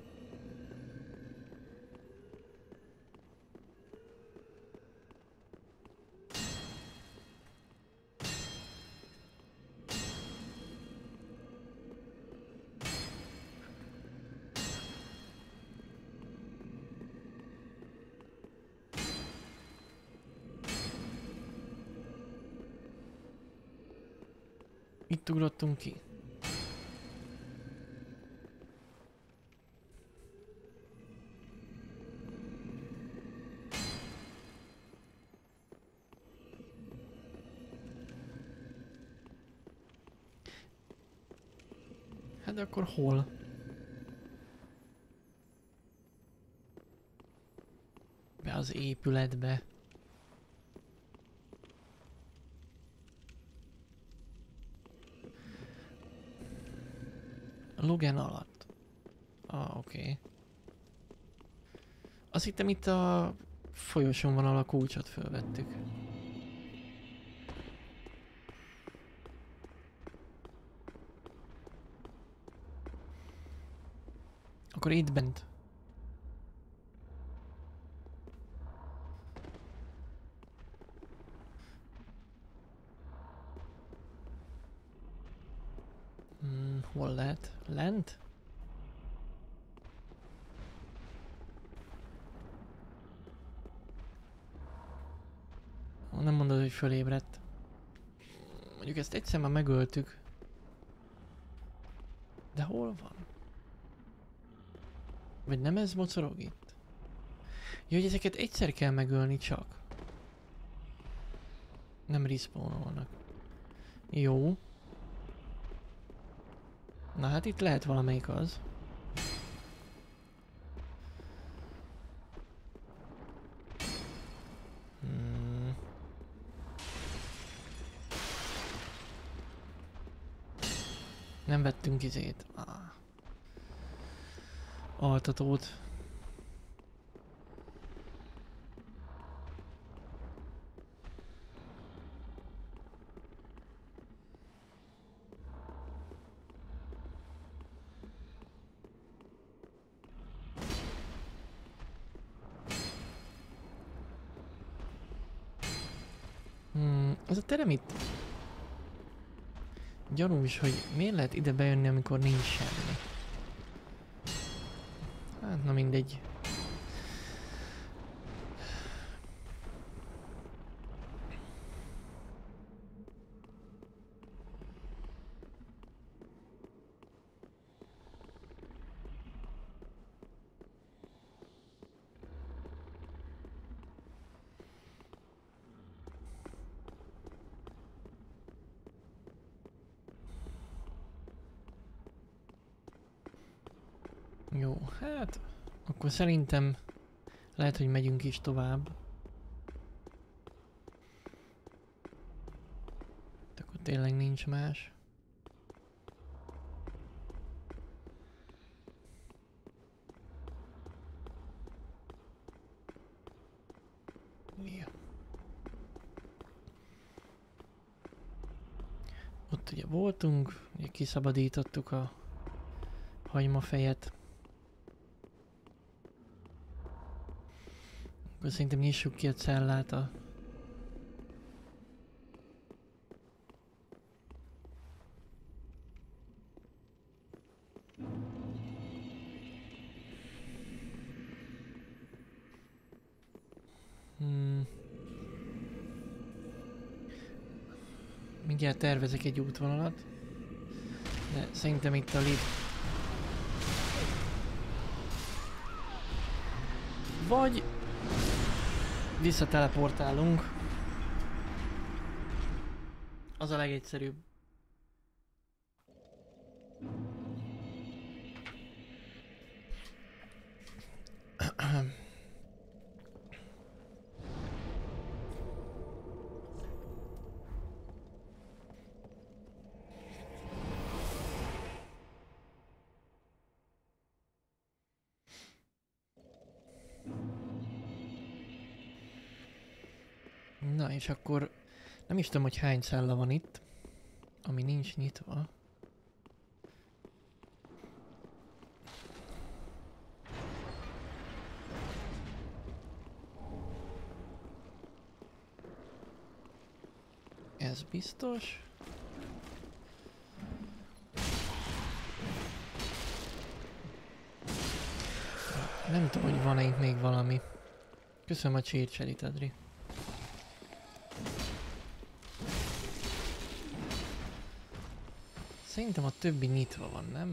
Itt ugrottunk ki. Hát de akkor hol? Be az épületbe. Logan alatt. Ah, oké. Azt hittem itt a folyosón van, ahol a kulcsot fölvettük. Akkor itt bent. Hol lehet? Lent? Nem mondod, hogy fölébredt. Mondjuk ezt egyszer már megöltük. De hol van? Vagy nem ez mocorog itt? Jó, hogy ezeket egyszer kell megölni csak. Nem respawnolnak. Jó. Na hát itt lehet valamelyik az. Nem vettünk izét. Altatót. Az a terem itt gyanús, hogy miért lehet ide bejönni, amikor nincs semmi. Hát, na mindegy. Jó, hát akkor szerintem lehet, hogy megyünk is tovább. De akkor tényleg nincs más. Ja. Ott ugye voltunk, ugye kiszabadítottuk a hagymafejet. Akkor szerintem nyissuk ki a cellát a... Mindjárt tervezek egy útvonalat. De szerintem itt a lift. Vagy visszateleportálunk. Az a legegyszerűbb. Na és akkor nem is tudom, hogy hány cella van itt, ami nincs nyitva. Ez biztos. Nem tudom, hogy van-e itt még valami. Köszönöm a csírcselit, Adri. Szerintem a többi nyitva van, nem?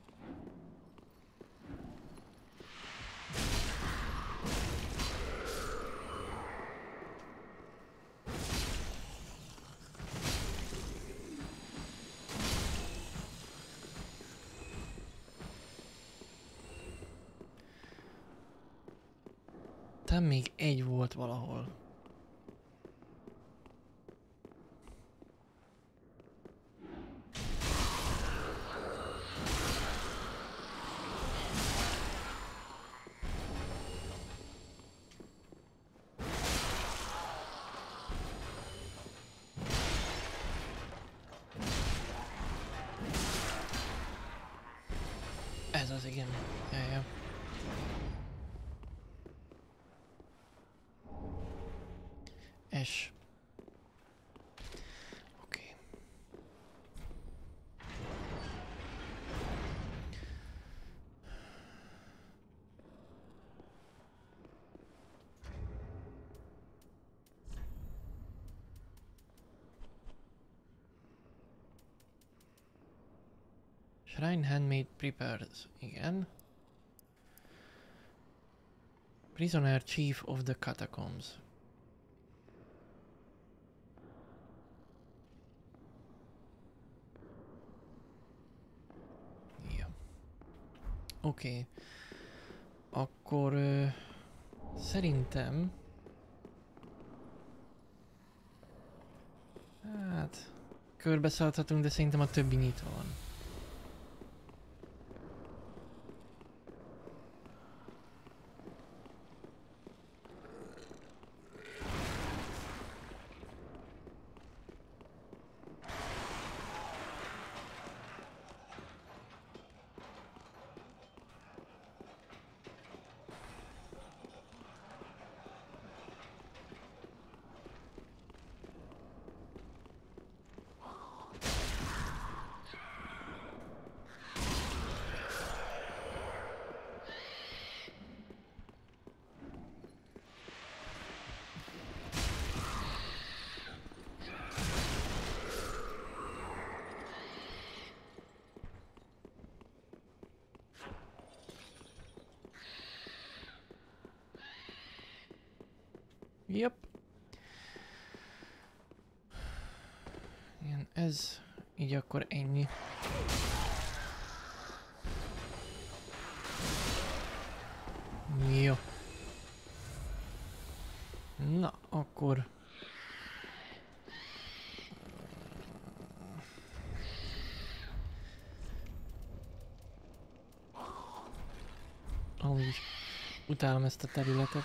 Talán még egy volt valahol. Ez az, igen. Ja. És... Oké. Shrine handmade prepared. Igen. Prisoner chief of the catacombs. Oké. Akkor szerintem... Hát... Körbeszaladhatunk, de szerintem a többi nyitva van. Yep. Igen, ez így akkor ennyi. Jó. Na, akkor... Amúgy is utálom ezt a területet.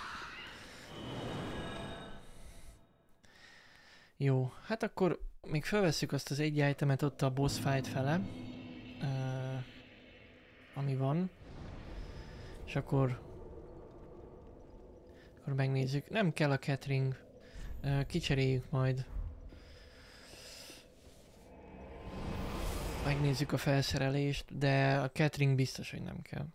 Jó, hát akkor még felvesszük azt az egy itemet ott a boss fight fele, ami van, és akkor megnézzük. Nem kell a catering, kicseréljük majd. Megnézzük a felszerelést, de a catering biztos, hogy nem kell.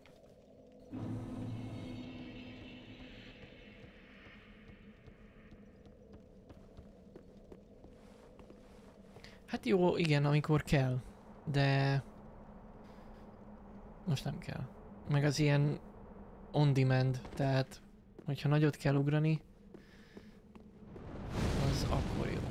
Hát jó, igen, amikor kell, de most nem kell. Meg az ilyen on demand, tehát hogyha nagyot kell ugrani, az akkor jó.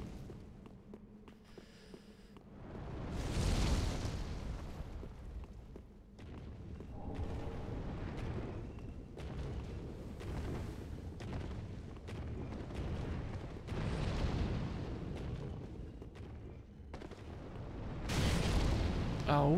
Au.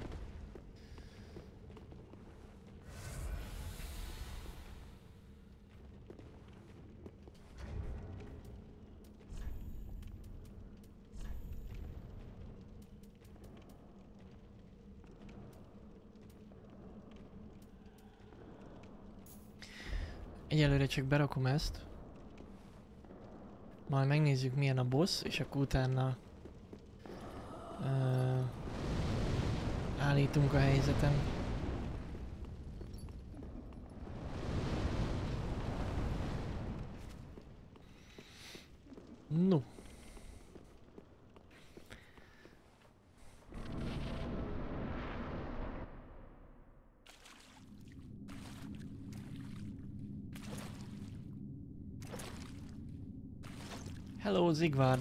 Egyelőre csak berakom ezt. Majd megnézzük milyen a boss, és akkor utána állítunk a helyzetem. No. Hello, Sigvard.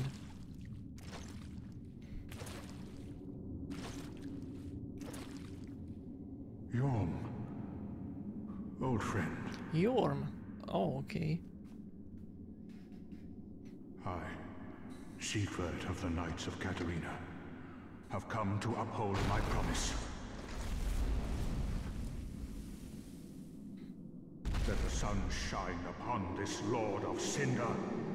Yorm. Old friend. Yorm? Oh, okay. I, Siegfried of the Knights of Catarina, have come to uphold my promise. Let the sun shine upon this Lord of Cinder.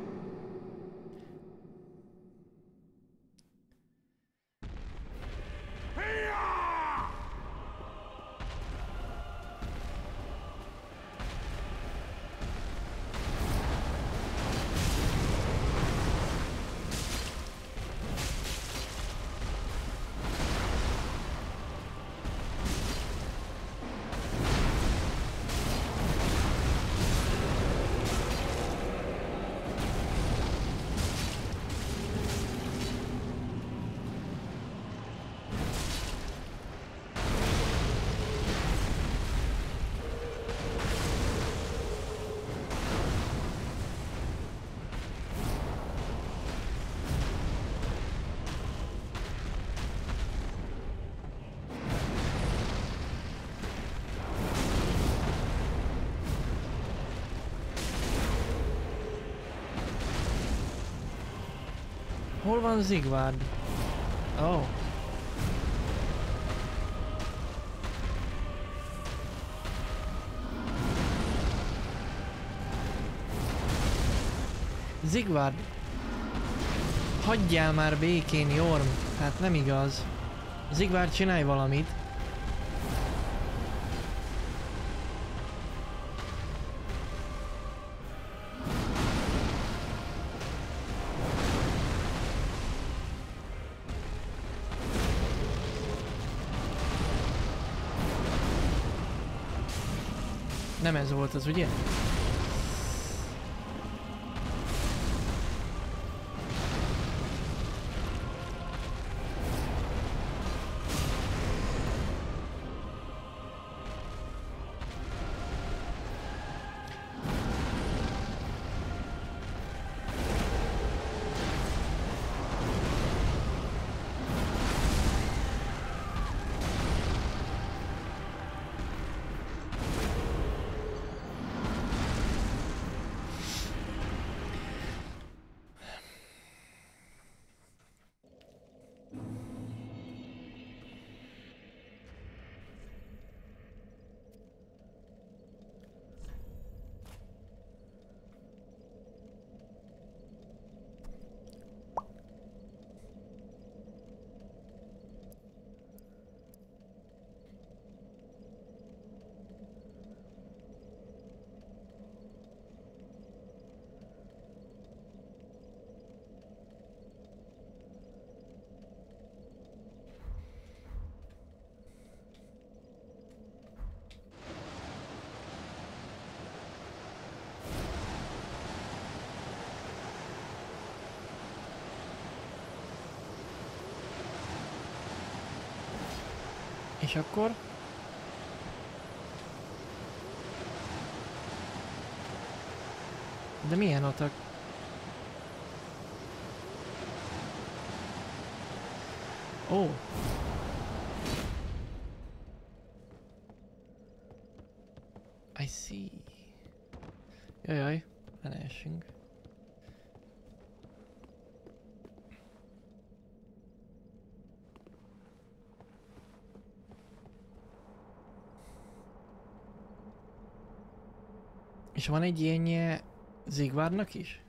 Hol van Sigvard? Oh. Sigvard! Hagyjál már békén, Jorm! Hát nem igaz. Sigvard, csinálj valamit. Nem ez volt az, ugye? És akkor? De milyen atak? Ó! I see. Jajjaj, ne essünk. És van egy ilyenje Sigvardnak is?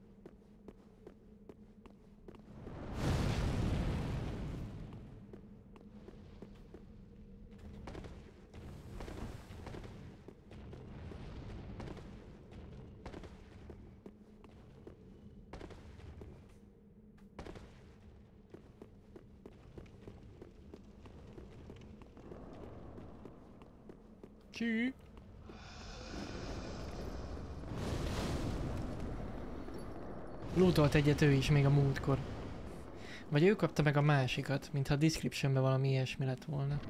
Csű. Lootolt egyet ő is még a múltkor. Vagy ő kapta meg a másikat, mintha a descriptionben valami ilyesmi lett volna.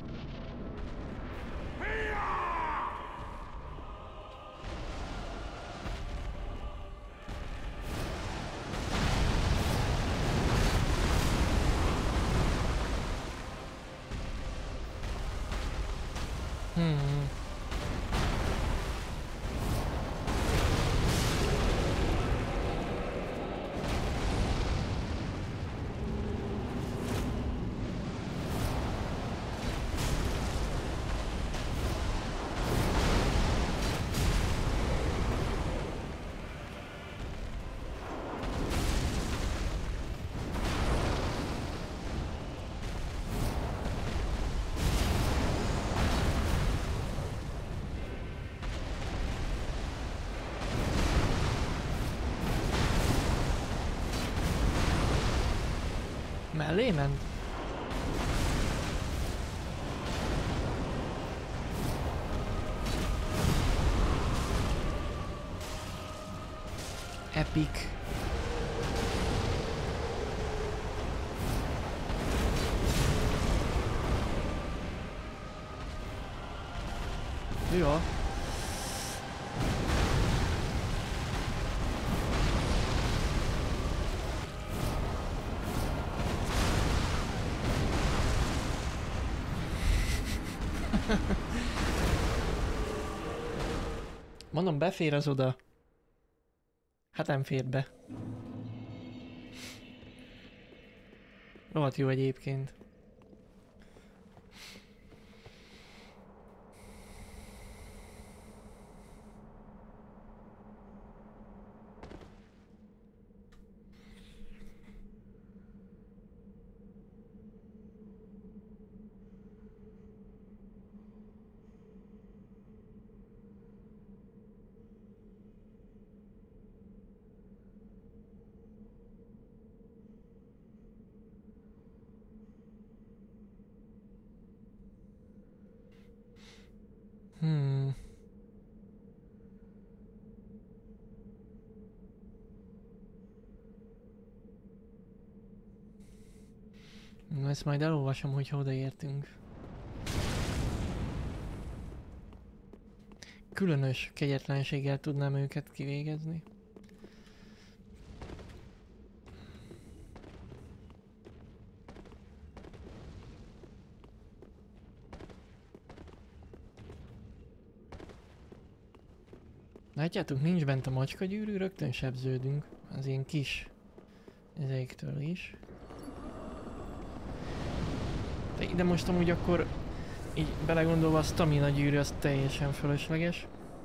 Mellé ment? Epic. Jó. Mondom, befér az oda. Hát nem fér be. Rohadt jó egyébként. Na, ezt majd elolvasom, hogyha odaértünk. Különös kegyetlenséggel tudnám őket kivégezni. Látjátok, nincs bent a macskagyűrű, rögtön sebződünk. Az ilyen kis ezeiktől is. De ide most amúgy akkor így belegondolva a stamina gyűrű az teljesen fölösleges.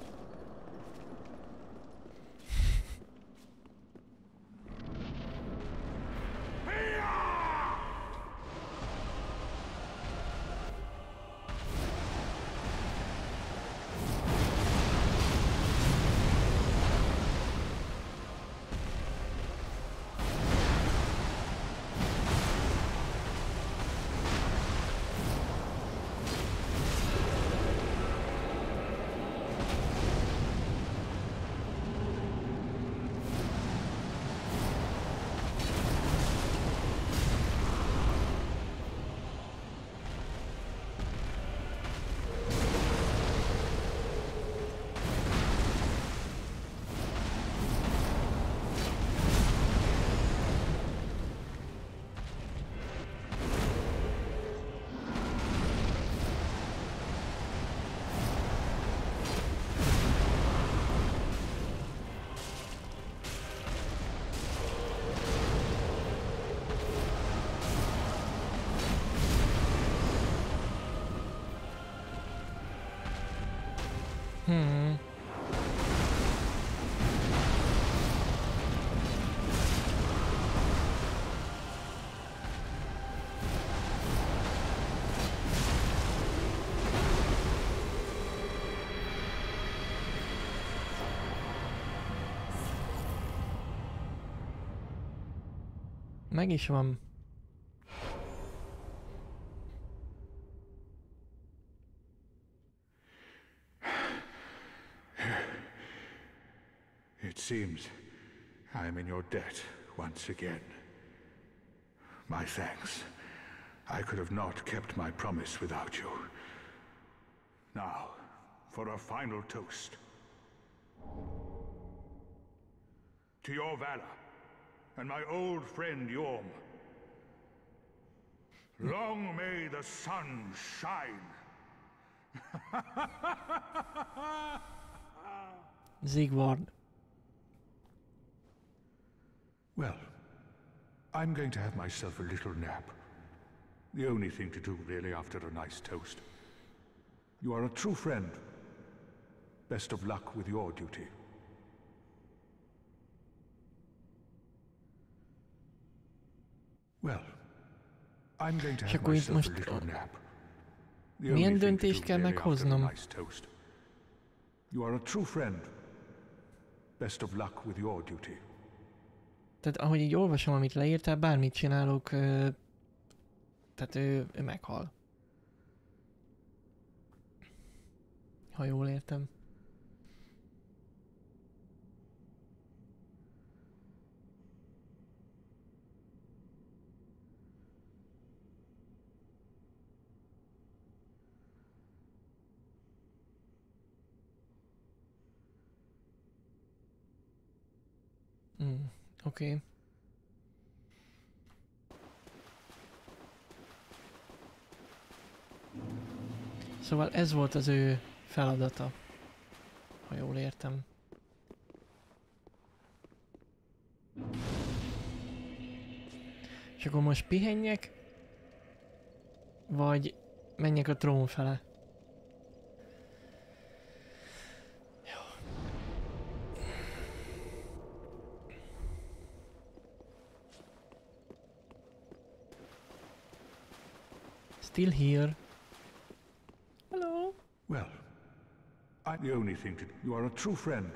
Meg is van. It seems I am in your debt once again. My thanks. I could have not kept my promise without you. Now, for a final toast. To your valor, and my old friend Yorm. Long may the sun shine, Zigward. Well, I'm going to have myself a little nap. The only thing to do, really, after a nice toast. You are a true friend. Best of luck with your duty. Well, I'm going to have myself a little nap. Milyen döntést kell meghoznom? You are a true friend. Best of luck with your duty. Tehát ahogy így olvasom, amit leírtál, bármit csinálok, tehát ő meghal. Ha jól értem. Oké. Szóval ez volt az ő feladata, ha jól értem. És akkor most pihenjek, vagy menjek a trón fele? Still here. Hello. Well, I'm the only thing to... You are a true friend.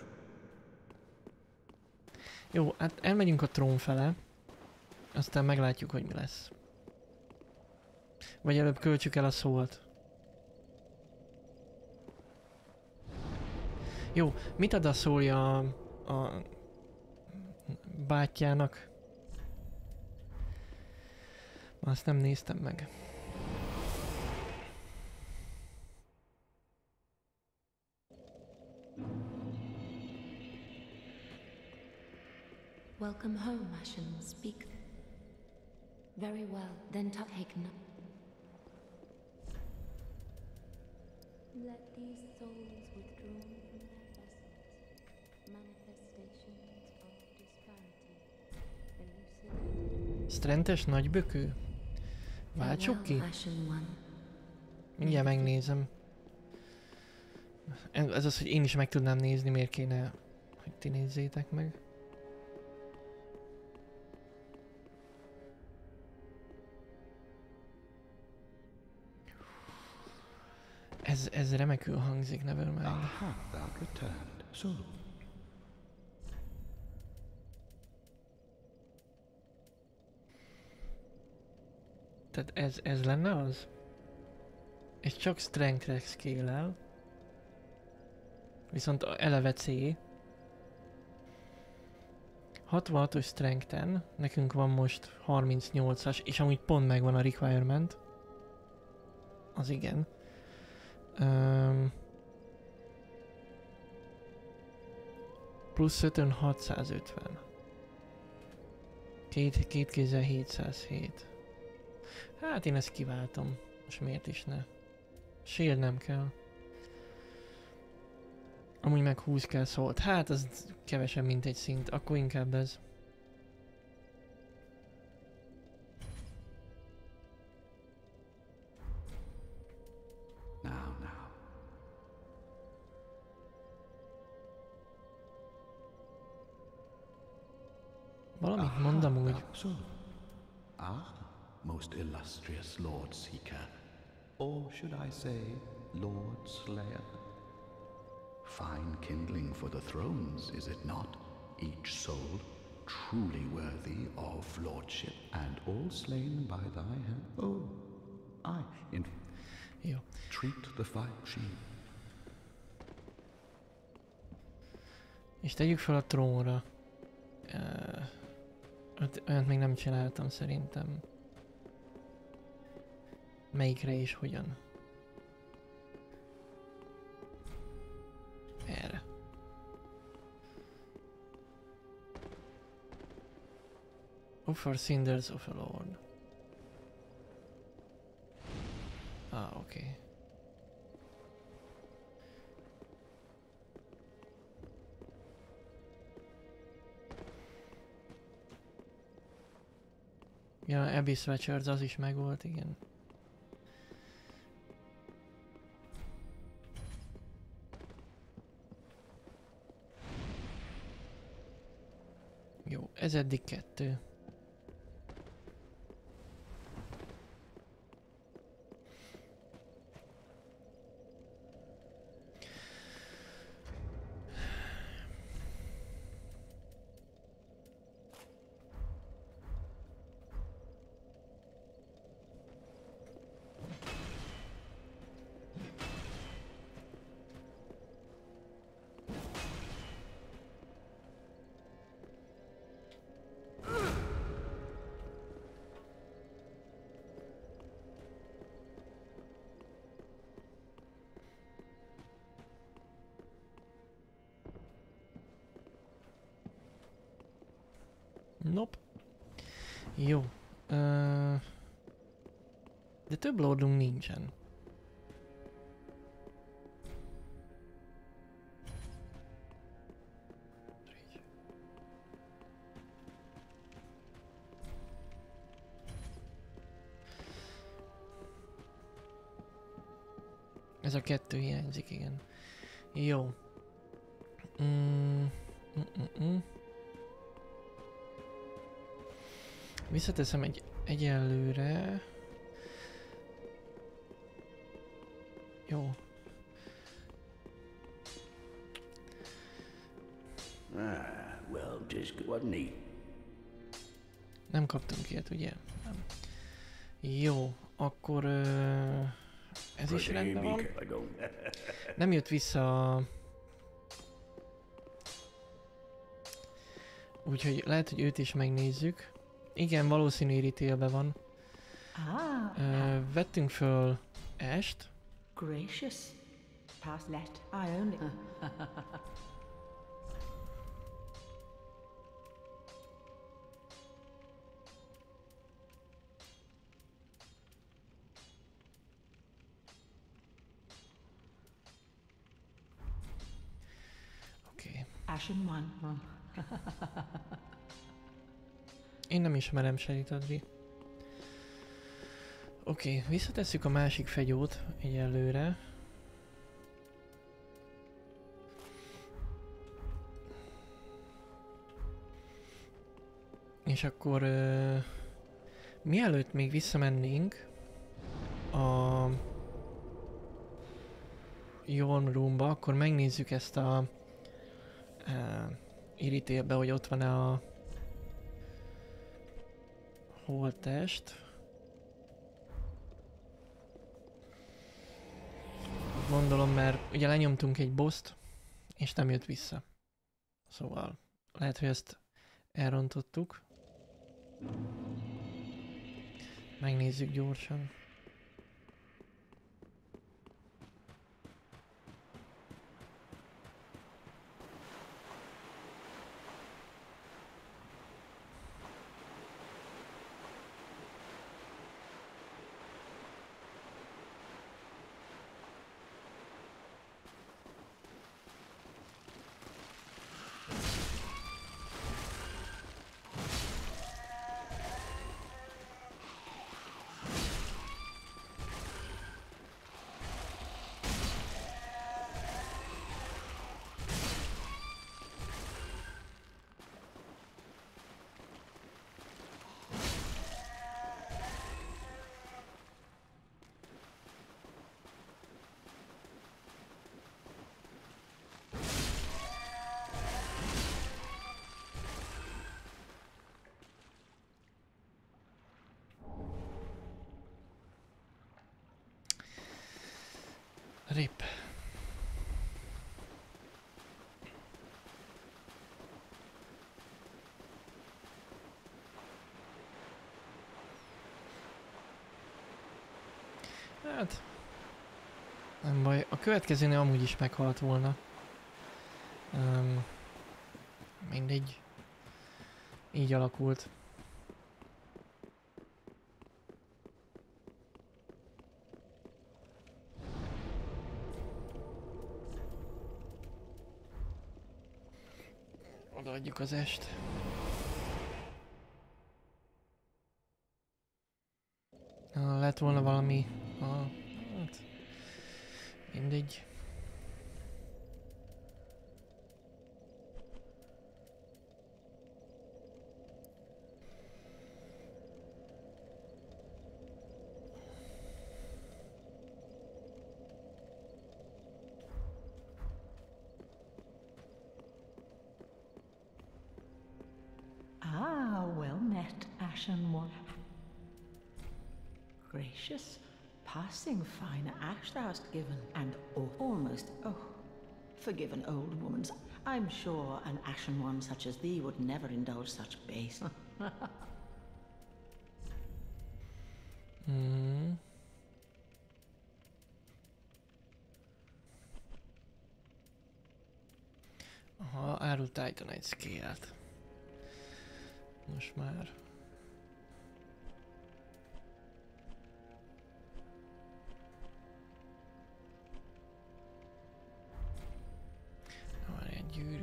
Jó, hát elmegyünk a trón fele. Aztán meglátjuk, hogy mi lesz. Vagy előbb költsük el a szót. Jó, mit ad a szólja a bátyjának? Azt nem néztem meg. Welcome home, Ashen. Speak. Very well, then take no. Let these souls withdrawn from their vessels, manifestations of disparity, elucidated. Strentes nagybökő? Váltsuk ki? Mindjárt megnézem. Ez az, hogy én is meg tudnám nézni, miért kéne, hogy ti nézzétek meg. Ez remekül hangzik, nevermind. Aha, thou returned. So. Tehát ez lenne az? És csak strength-re scale-el. Viszont eleve C. 66-os strength-en, nekünk van most 38-as, és amúgy pont megvan a requirement. Az igen. Plusz 5-ön 650. Két kézzel 707. Hát én ezt kiváltom. Most miért is ne? Shield nem kell. Amúgy meg 20 kell szólt. Hát az kevesebb, mint egy szint. Akkor inkább ez. Valamit mondom úgy. Most illustrious Lord Seeker, or should I say, Lord Slayer? Fine kindling for the thrones, is it not? Each soul truly worthy of lordship, and all slain by thy hand. Oh, treat the fire sheep. És tegyük fel a trónra. Olyat még nem csináltam szerintem. Melyikre és hogyan? Erre. Offer cinders of a lord. Oké. Ja, Abyss Watchers az is megvolt, igen. Jó, ez eddig 2. Nope. Jó. De több lordunk nincsen. Ez a 2 hiányzik, igen. Jó. Visszateszem egyelőre. Jó. Well, just wasn't he? Nem kaptunk ilyet, ugye? Nem. Jó, akkor ez is rendben van. Nem jött vissza. Úgyhogy lehet, hogy őt is megnézzük. Igen, valószínű irítélve van. Vettünk föl Ash-t. Gracious. Pass let. I only. Oké. Ashen one. Én nem ismerem Sherit Adri. Oké, visszatesszük a másik fegyót egyelőre. És akkor mielőtt még visszamennénk a Yorn Roomba, akkor megnézzük ezt a irítélbe, hogy ott van-e a holttest. Gondolom, mert ugye lenyomtunk egy bosst, és nem jött vissza. Szóval lehet, hogy ezt elrontottuk. Megnézzük gyorsan. Rip. Hát... nem baj, a következőnél amúgy is meghalt volna. Mindegy. Így alakult. Odaadjuk az est. lett volna valami... hát... Mindegy. Ah, well met, Ashen One. Gracious, passing fine ash thou hast given, and almost, forgive an old woman's. I'm sure an Ashen One such as thee would never indulge such base. Aha, árul Titanite scale-t. Most már. Van egy gyűrű.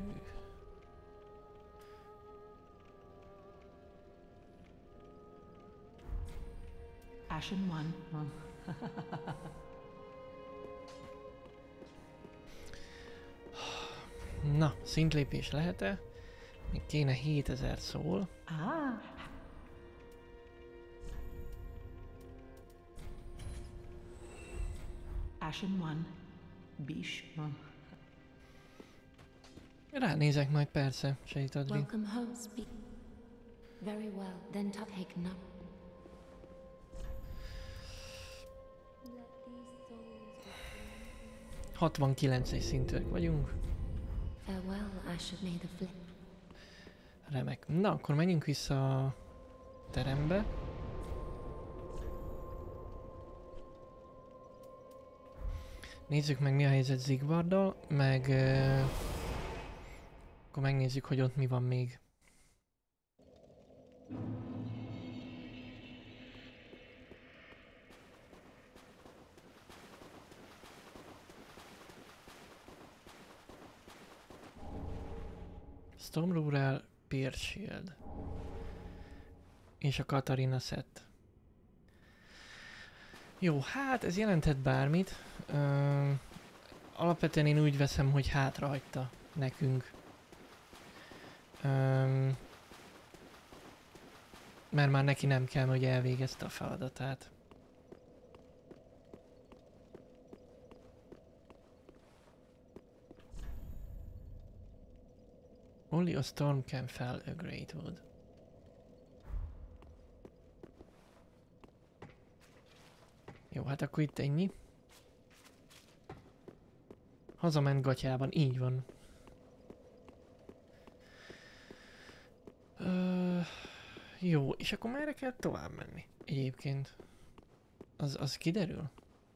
Ashen One. Na, szintlépés lehet-e? Még kéne 7000 szól. Ah. Ashen One. Bish. Ránézek majd persze, Sejtadri. Welcome home, speak. Very well, then take none. 69-es szintűek vagyunk. Farewell, I should need the flip. Remek. Na, akkor menjünk vissza a terembe. Nézzük meg, mi a helyzet Zigvarddal, meg akkor megnézzük, hogy ott mi van még. Storm Rural, Pierce Shield. És a Katarina set. Jó, hát ez jelenthet bármit. Alapvetően én úgy veszem, hogy hátrahagyta nekünk. Mert már neki nem kell, hogy elvégezte a feladatát. Only a storm can fell a great wood. Jó, hát akkor itt ennyi. Hazament gatyában, így van. Jó, és akkor merre kell tovább menni? Egyébként. Az kiderül?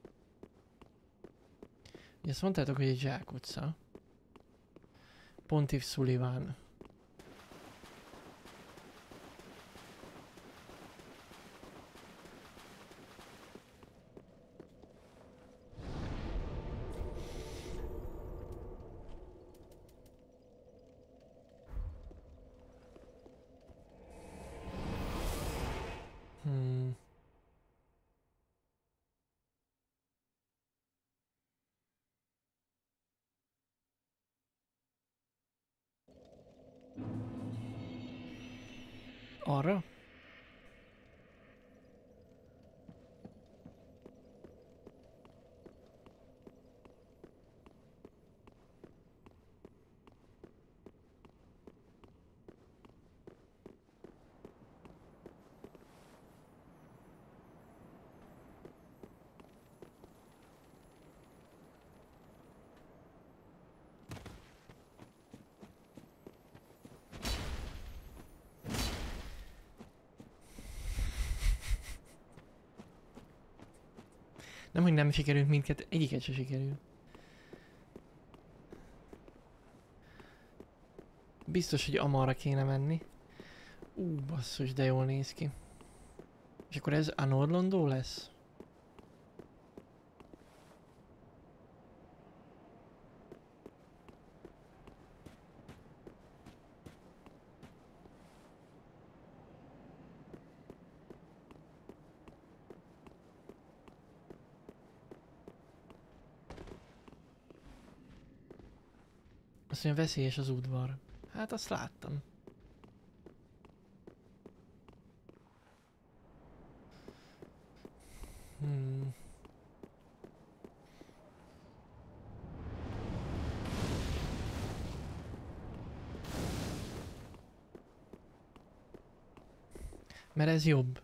Ugye azt mondtátok, hogy egy zsákutca. Pontiff Sullivan. Arra? Nem, hogy nem sikerült mindkettő, egyiket se sikerült. Biztos, hogy Amarra kéne menni. Basszus, de jól néz ki. És akkor ez Anorlondó lesz? Azt mondja, veszélyes az udvar. Hát azt láttam. Mert ez jobb.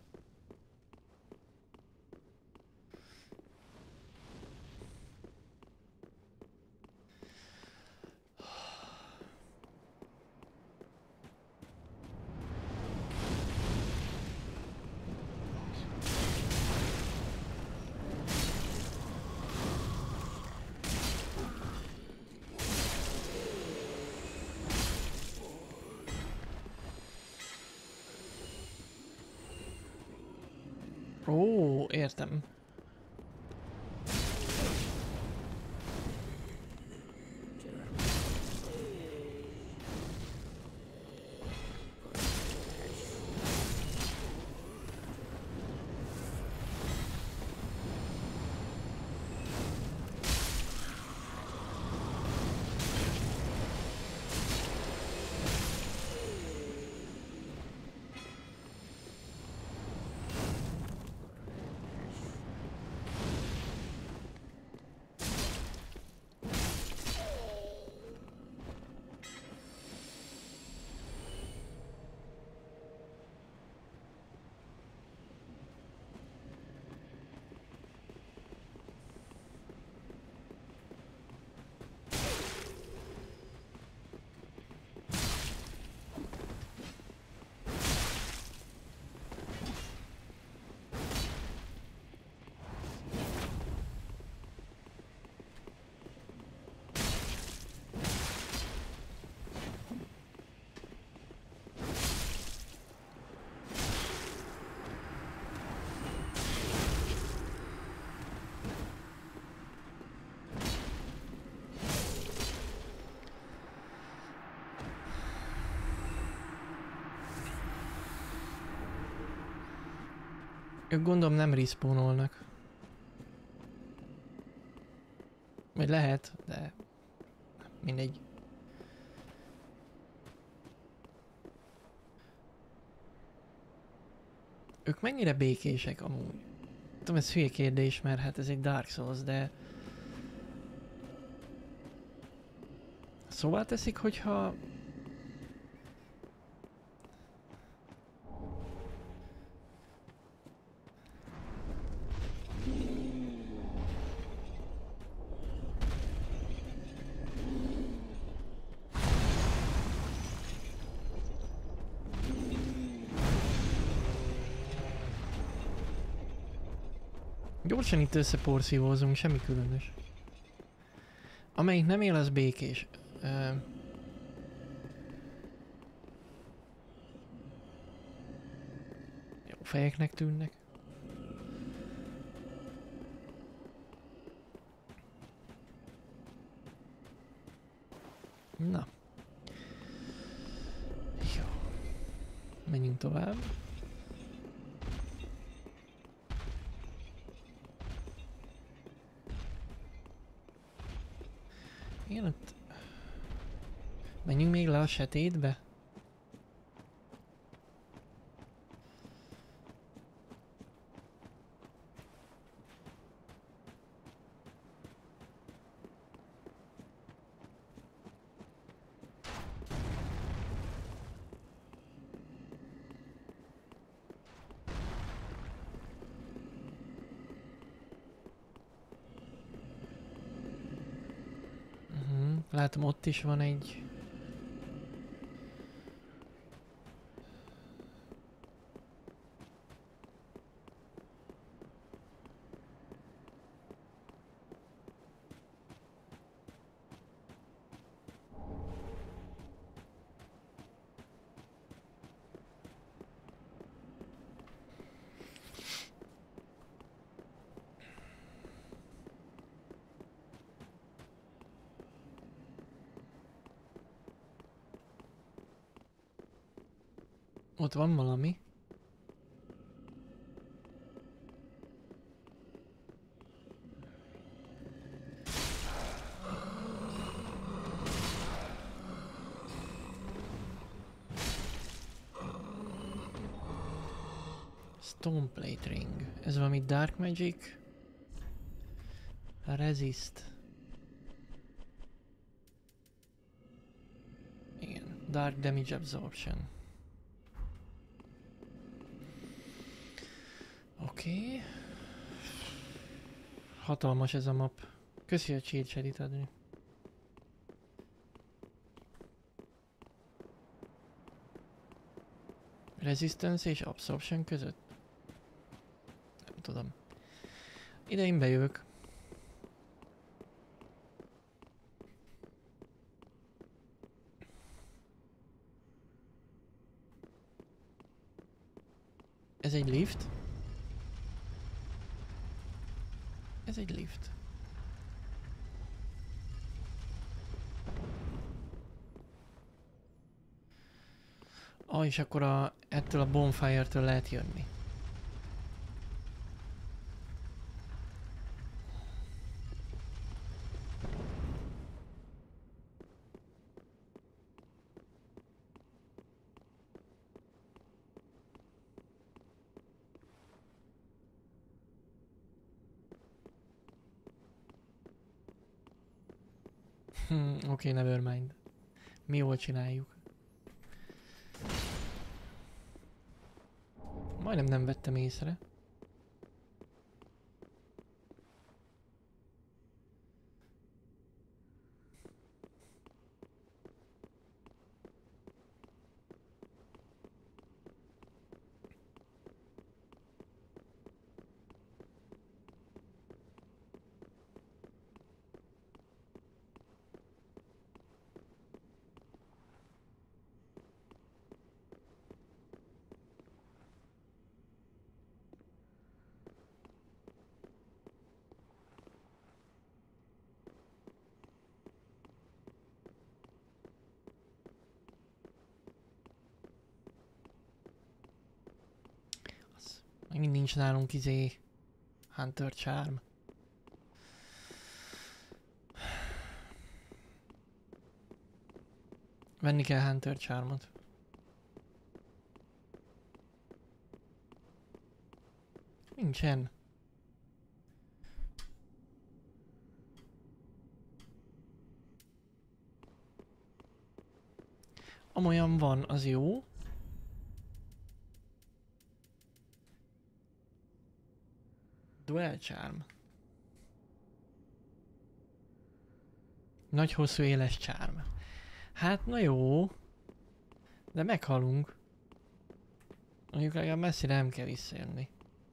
Ó, értem. Ők gondolom nem respawnolnak. Vagy lehet, de mindegy. Ők mennyire békések amúgy? Tudom, ez hülye kérdés, mert hát ez egy Dark Souls, de... Szóval teszik, hogyha... Gyorsan itt összeporszívózunk, semmi különös. Amelyik nem él, az békés. Jó fejeknek tűnnek. Na. Jó. Menjünk tovább. Igen, ott... Menjünk még le a sötétbe? Látom, ott is van egy... Ott van valami. Stoneplate Ring. Ez valami Dark Magic. Resist. Igen. Dark Damage Absorption. Oké. Hatalmas ez a map. Köszi a cheat sheet adni. Resistance és Absorption között? Nem tudom. Ide én bejövök. Ez egy lift? Ez egy lift. És akkor ettől a bonfire-től lehet jönni. Oké, nevermind. Mi jól csináljuk. Majdnem nem vettem észre. Megint nincs nálunk Hunter Charm. Venni kell Hunter Charmot. Nincsen. Amolyan van, az jó. Dual Charm. Nagy, hosszú, éles charm. Hát, na jó. De meghalunk. Mondjuk legalább messzire nem kell visszajönni.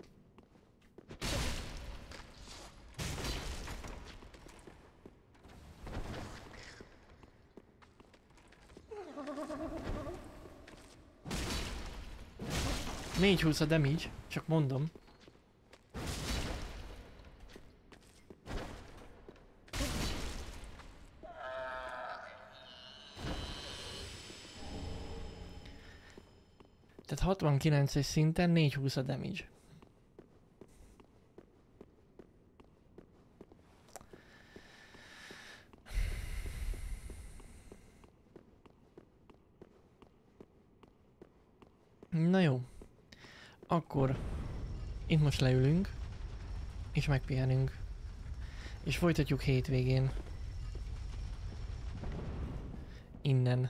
Négy 20 a damage, csak mondom. Tehát 69-es szinten 420 a damage. Na jó. Akkor itt most leülünk, és megpihenünk. És folytatjuk hétvégén. Innen.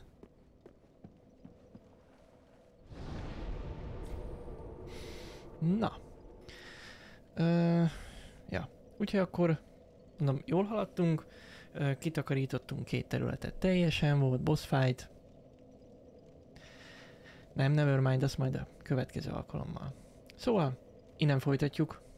Na. Ja. Úgyhogy akkor mondom, jól haladtunk. Kitakarítottunk 2 területet teljesen, volt boss fight. Nem, nevermind, azt majd a következő alkalommal. Szóval, innen folytatjuk.